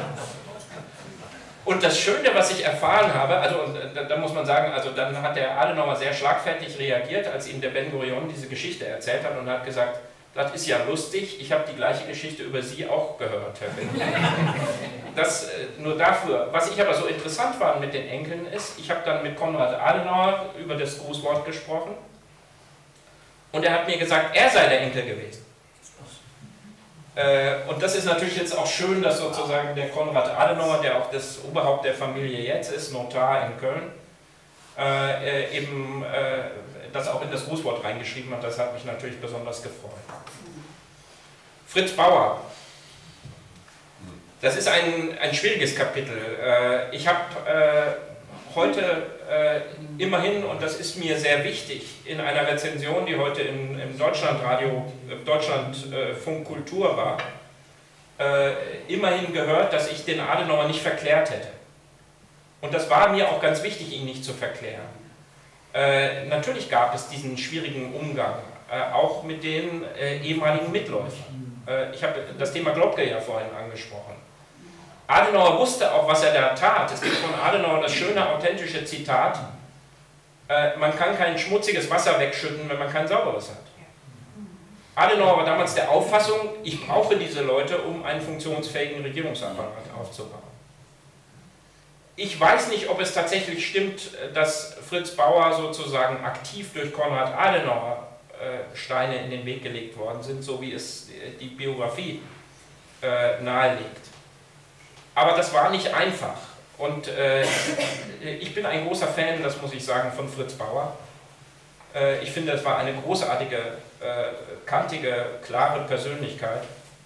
Und das Schöne, was ich erfahren habe, also da muss man sagen, also dann hat der Adenauer sehr schlagfertig reagiert, als ihm der Ben-Gurion diese Geschichte erzählt hat und hat gesagt, das ist ja lustig, ich habe die gleiche Geschichte über Sie auch gehört, Herr Ben-Gurion. Das nur dafür. Was ich aber so interessant fand mit den Enkeln ist, ich habe dann mit Konrad Adenauer über das Grußwort gesprochen und er hat mir gesagt, er sei der Enkel gewesen. Und das ist natürlich jetzt auch schön, dass sozusagen der Konrad Adenauer, der auch das Oberhaupt der Familie jetzt ist, Notar in Köln, eben das auch in das Grußwort reingeschrieben hat. Das hat mich natürlich besonders gefreut. Fritz Bauer. Das ist ein schwieriges Kapitel. Ich habe heute immerhin, und das ist mir sehr wichtig, in einer Rezension, die heute im Deutschlandradio, Deutschlandfunk Kultur war, immerhin gehört, dass ich den Adenauer nicht verklärt hätte. Und das war mir auch ganz wichtig, ihn nicht zu verklären. Natürlich gab es diesen schwierigen Umgang, auch mit den ehemaligen Mitläufern. Ich habe das Thema Globke ja vorhin angesprochen. Adenauer wusste auch, was er da tat. Es gibt von Adenauer das schöne, authentische Zitat, man kann kein schmutziges Wasser wegschütten, wenn man kein sauberes hat. Adenauer war damals der Auffassung, ich brauche diese Leute, um einen funktionsfähigen Regierungsapparat aufzubauen. Ich weiß nicht, ob es tatsächlich stimmt, dass Fritz Bauer sozusagen aktiv durch Konrad Adenauer Steine in den Weg gelegt worden sind, so wie es die Biografie nahelegt. Aber das war nicht einfach. Und ich bin ein großer Fan, das muss ich sagen, von Fritz Bauer. Ich finde, es war eine großartige, kantige, klare Persönlichkeit.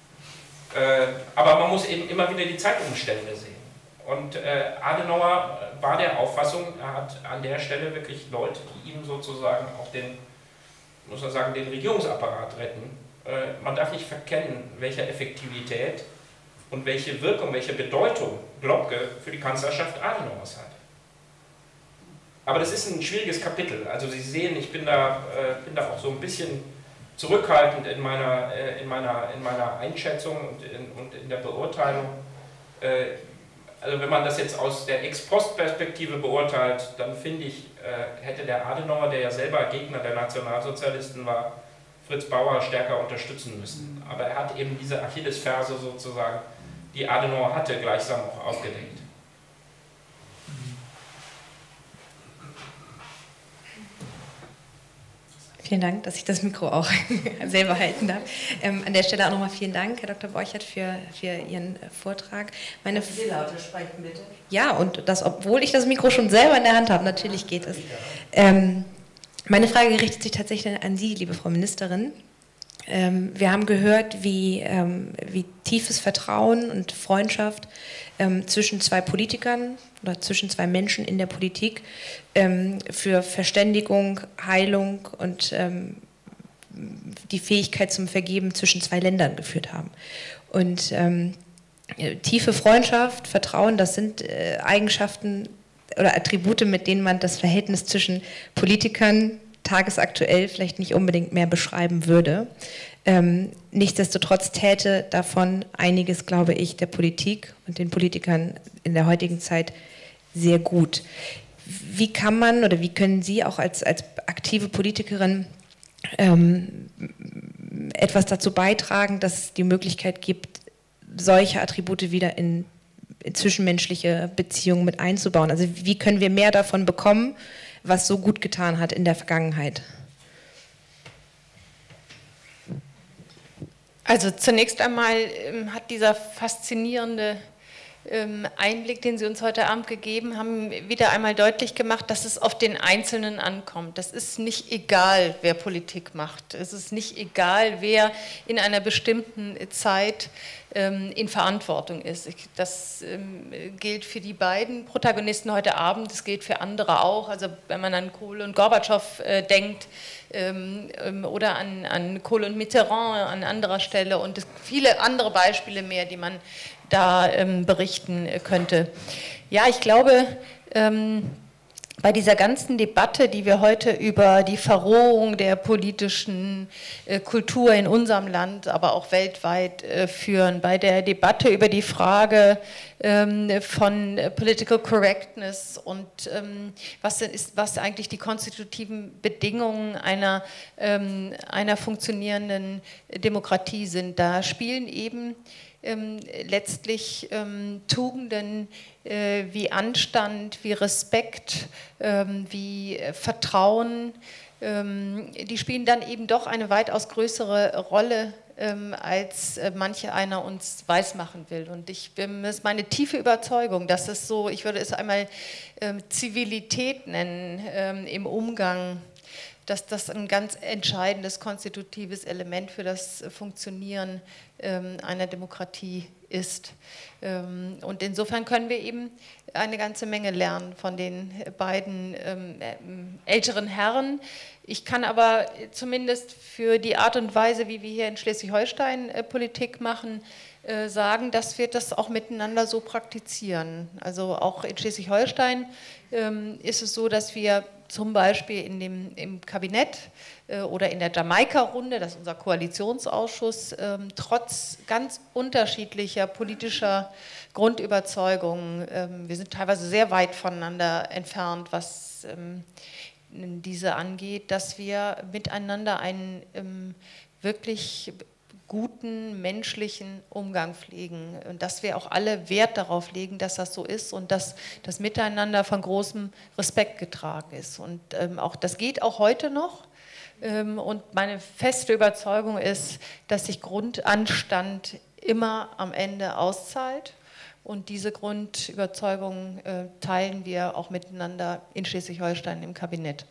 Aber man muss eben immer wieder die Zeitumstände sehen. Und Adenauer war der Auffassung, er hat an der Stelle wirklich Leute, die ihm sozusagen auch den, muss man sagen, den Regierungsapparat retten. Man darf nicht verkennen, welche Effektivität und welche Wirkung, welche Bedeutung Globke für die Kanzlerschaft Adenauers hat. Aber das ist ein schwieriges Kapitel. Also Sie sehen, ich bin da auch so ein bisschen zurückhaltend in meiner Einschätzung und in der Beurteilung. Also wenn man das jetzt aus der Ex-Post-Perspektive beurteilt, dann finde ich, hätte der Adenauer, der ja selber Gegner der Nationalsozialisten war, Fritz Bauer stärker unterstützen müssen. Aber er hat eben diese Achillesferse sozusagen, die Adenauer hatte, gleichsam auch aufgedeckt. Vielen Dank, dass ich das Mikro auch selber halten darf. An der Stelle auch nochmal vielen Dank, Herr Dr. Borchert, für Ihren Vortrag. Sie lauter sprechen, bitte. Ja, und das, obwohl ich das Mikro schon selber in der Hand habe, natürlich geht es. Meine Frage richtet sich tatsächlich an Sie, liebe Frau Ministerin. Wir haben gehört, wie tiefes Vertrauen und Freundschaft zwischen zwei Politikern oder zwischen zwei Menschen in der Politik für Verständigung, Heilung und die Fähigkeit zum Vergeben zwischen zwei Ländern geführt haben. Und tiefe Freundschaft, Vertrauen, das sind Eigenschaften oder Attribute, mit denen man das Verhältnis zwischen Politikern tagesaktuell vielleicht nicht unbedingt mehr beschreiben würde. Nichtsdestotrotz täte davon einiges, glaube ich, der Politik und den Politikern in der heutigen Zeit sehr gut. Wie kann man oder wie können Sie auch als aktive Politikerin etwas dazu beitragen, dass es die Möglichkeit gibt, solche Attribute wieder in zwischenmenschliche Beziehungen mit einzubauen? Also wie können wir mehr davon bekommen, was so gut getan hat in der Vergangenheit? Also zunächst einmal hat dieser faszinierende Einblick, den Sie uns heute Abend gegeben haben, wieder einmal deutlich gemacht, dass es auf den Einzelnen ankommt. Das ist nicht egal, wer Politik macht. Es ist nicht egal, wer in einer bestimmten Zeit in Verantwortung ist. Das gilt für die beiden Protagonisten heute Abend, das gilt für andere auch. Also wenn man an Kohl und Gorbatschow denkt oder an Kohl und Mitterrand an anderer Stelle und viele andere Beispiele mehr, die man da berichten könnte. Ja, ich glaube, bei dieser ganzen Debatte, die wir heute über die Verrohung der politischen Kultur in unserem Land, aber auch weltweit führen, bei der Debatte über die Frage von Political Correctness und was eigentlich die konstitutiven Bedingungen einer funktionierenden Demokratie sind, da spielen eben letztlich Tugenden wie Anstand, wie Respekt, wie Vertrauen, die spielen dann eben doch eine weitaus größere Rolle, als manche einer uns weismachen will. Und das ist meine tiefe Überzeugung, dass es so, ich würde es einmal Zivilität nennen im Umgang, dass das ein ganz entscheidendes konstitutives Element für das Funktionieren einer Demokratie ist. Und insofern können wir eben eine ganze Menge lernen von den beiden älteren Herren. Ich kann aber zumindest für die Art und Weise, wie wir hier in Schleswig-Holstein Politik machen, sagen, dass wir das auch miteinander so praktizieren. Also auch in Schleswig-Holstein ist es so, dass wir zum Beispiel im Kabinett oder in der Jamaika-Runde, das ist unser Koalitionsausschuss, trotz ganz unterschiedlicher politischer Grundüberzeugungen, wir sind teilweise sehr weit voneinander entfernt, was diese angeht, dass wir miteinander einen wirklich guten menschlichen Umgang pflegen und dass wir auch alle Wert darauf legen, dass das so ist und dass das Miteinander von großem Respekt getragen ist. Und auch das geht auch heute noch. Und meine feste Überzeugung ist, dass sich Grundanstand immer am Ende auszahlt. Und diese Grundüberzeugung teilen wir auch miteinander in Schleswig-Holstein im Kabinett.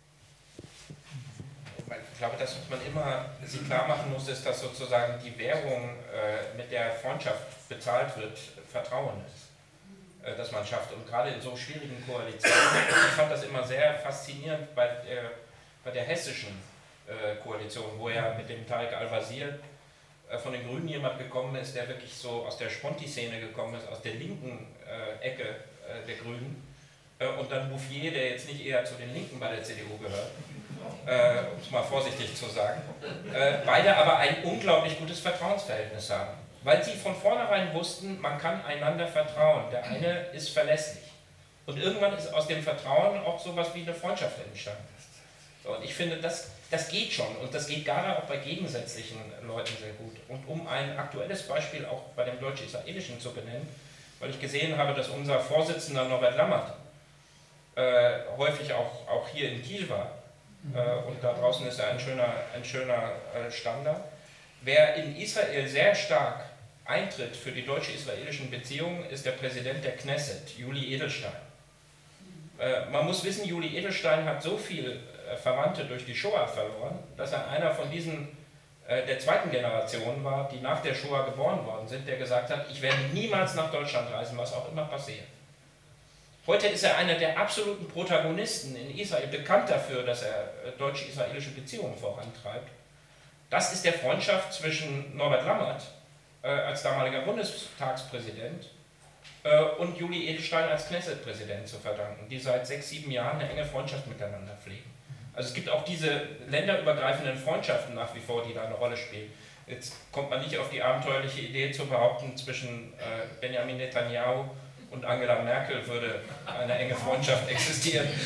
Ich glaube, das, was man immer sich klar machen muss, ist, dass sozusagen die Währung, mit der Freundschaft bezahlt wird, Vertrauen ist, das man schafft. Und gerade in so schwierigen Koalitionen, ich fand das immer sehr faszinierend bei der hessischen Koalition, wo ja mit dem Tarek Al-Wazir von den Grünen jemand gekommen ist, der wirklich so aus der Sponti-Szene gekommen ist, aus der linken Ecke der Grünen. Und dann Bouffier, der jetzt nicht eher zu den Linken bei der CDU gehört, um es mal vorsichtig zu sagen, beide aber ein unglaublich gutes Vertrauensverhältnis haben, weil sie von vornherein wussten, man kann einander vertrauen, der eine ist verlässlich. Und irgendwann ist aus dem Vertrauen auch sowas wie eine Freundschaft entstanden. So, und ich finde, das geht schon und das geht gerade auch bei gegensätzlichen Leuten sehr gut. Und um ein aktuelles Beispiel auch bei dem Deutsch-Israelischen zu benennen, weil ich gesehen habe, dass unser Vorsitzender Norbert Lammert häufig auch hier in Kiel war, und da draußen ist er ein schöner Standard. Wer in Israel sehr stark eintritt für die deutsch-israelischen Beziehungen, ist der Präsident der Knesset, Juli Edelstein. Man muss wissen, Juli Edelstein hat so viel Verwandte durch die Shoah verloren, dass er einer von diesen der zweiten Generation war, die nach der Shoah geboren worden sind, der gesagt hat, ich werde niemals nach Deutschland reisen, was auch immer passiert. Heute ist er einer der absoluten Protagonisten in Israel, bekannt dafür, dass er deutsch-israelische Beziehungen vorantreibt. Das ist der Freundschaft zwischen Norbert Lammert als damaliger Bundestagspräsident und Juli Edelstein als Knesset-Präsident zu verdanken, die seit 6, 7 Jahren eine enge Freundschaft miteinander pflegen. Also es gibt auch diese länderübergreifenden Freundschaften nach wie vor, die da eine Rolle spielen. Jetzt kommt man nicht auf die abenteuerliche Idee zu behaupten, zwischen Benjamin Netanyahu und Angela Merkel würde eine enge Freundschaft existieren.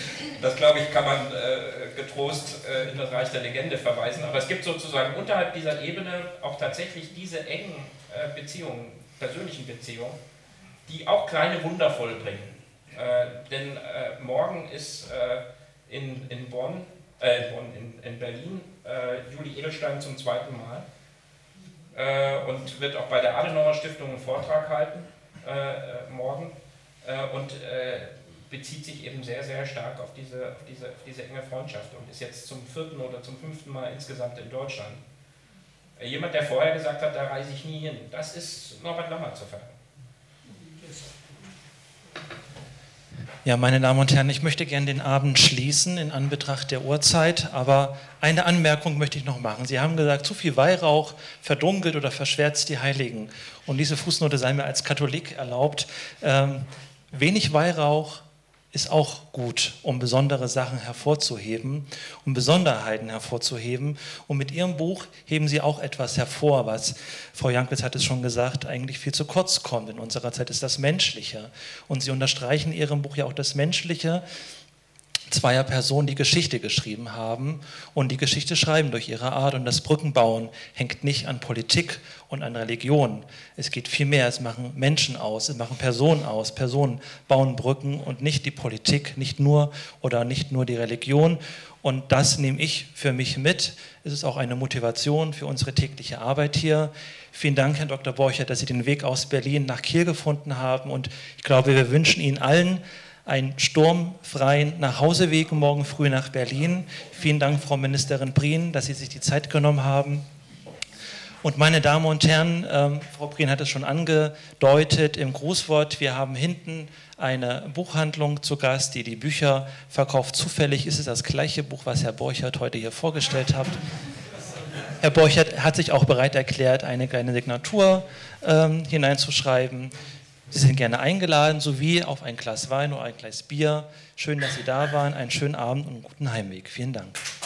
Das, glaube ich, kann man getrost in das Reich der Legende verweisen. Aber es gibt sozusagen unterhalb dieser Ebene auch tatsächlich diese engen Beziehungen, persönlichen Beziehungen, die auch kleine Wunder vollbringen. Denn morgen ist in Berlin Juli Edelstein zum 2. Mal und wird auch bei der Adenauer Stiftung einen Vortrag halten morgen und bezieht sich eben sehr, sehr stark auf diese enge Freundschaft und ist jetzt zum 4. oder zum 5. Mal insgesamt in Deutschland. Jemand, der vorher gesagt hat, da reise ich nie hin, das ist Norbert Lammert zu verdanken. Ja, meine Damen und Herren, ich möchte gerne den Abend schließen in Anbetracht der Uhrzeit, aber eine Anmerkung möchte ich noch machen. Sie haben gesagt, zu viel Weihrauch verdunkelt oder verschwärzt die Heiligen. Und diese Fußnote sei mir als Katholik erlaubt. Wenig Weihrauch ist auch gut, um besondere Sachen hervorzuheben, um Besonderheiten hervorzuheben. Und mit Ihrem Buch heben Sie auch etwas hervor, was, Frau Jankwitz hat es schon gesagt, eigentlich viel zu kurz kommt. In unserer Zeit ist das Menschliche. Und Sie unterstreichen in Ihrem Buch ja auch das Menschliche zweier Personen, die Geschichte geschrieben haben und die Geschichte schreiben durch ihre Art. Und das Brückenbauen hängt nicht an Politik und an Religion. Es geht viel mehr, es machen Menschen aus, es machen Personen aus. Personen bauen Brücken und nicht die Politik, nicht nur die Religion. Und das nehme ich für mich mit. Es ist auch eine Motivation für unsere tägliche Arbeit hier. Vielen Dank, Herr Dr. Borchert, dass Sie den Weg aus Berlin nach Kiel gefunden haben. Und ich glaube, wir wünschen Ihnen allen einen sturmfreien Nachhauseweg morgen früh nach Berlin. Vielen Dank, Frau Ministerin Prien, dass Sie sich die Zeit genommen haben. Und meine Damen und Herren, Frau Prien hat es schon angedeutet im Grußwort, wir haben hinten eine Buchhandlung zu Gast, die Bücher verkauft. Zufällig ist es das gleiche Buch, was Herr Borchert heute hier vorgestellt hat. Herr Borchert hat sich auch bereit erklärt, eine kleine Signatur hineinzuschreiben. Sie sind gerne eingeladen, sowie auf ein Glas Wein oder ein Glas Bier. Schön, dass Sie da waren. Einen schönen Abend und einen guten Heimweg. Vielen Dank.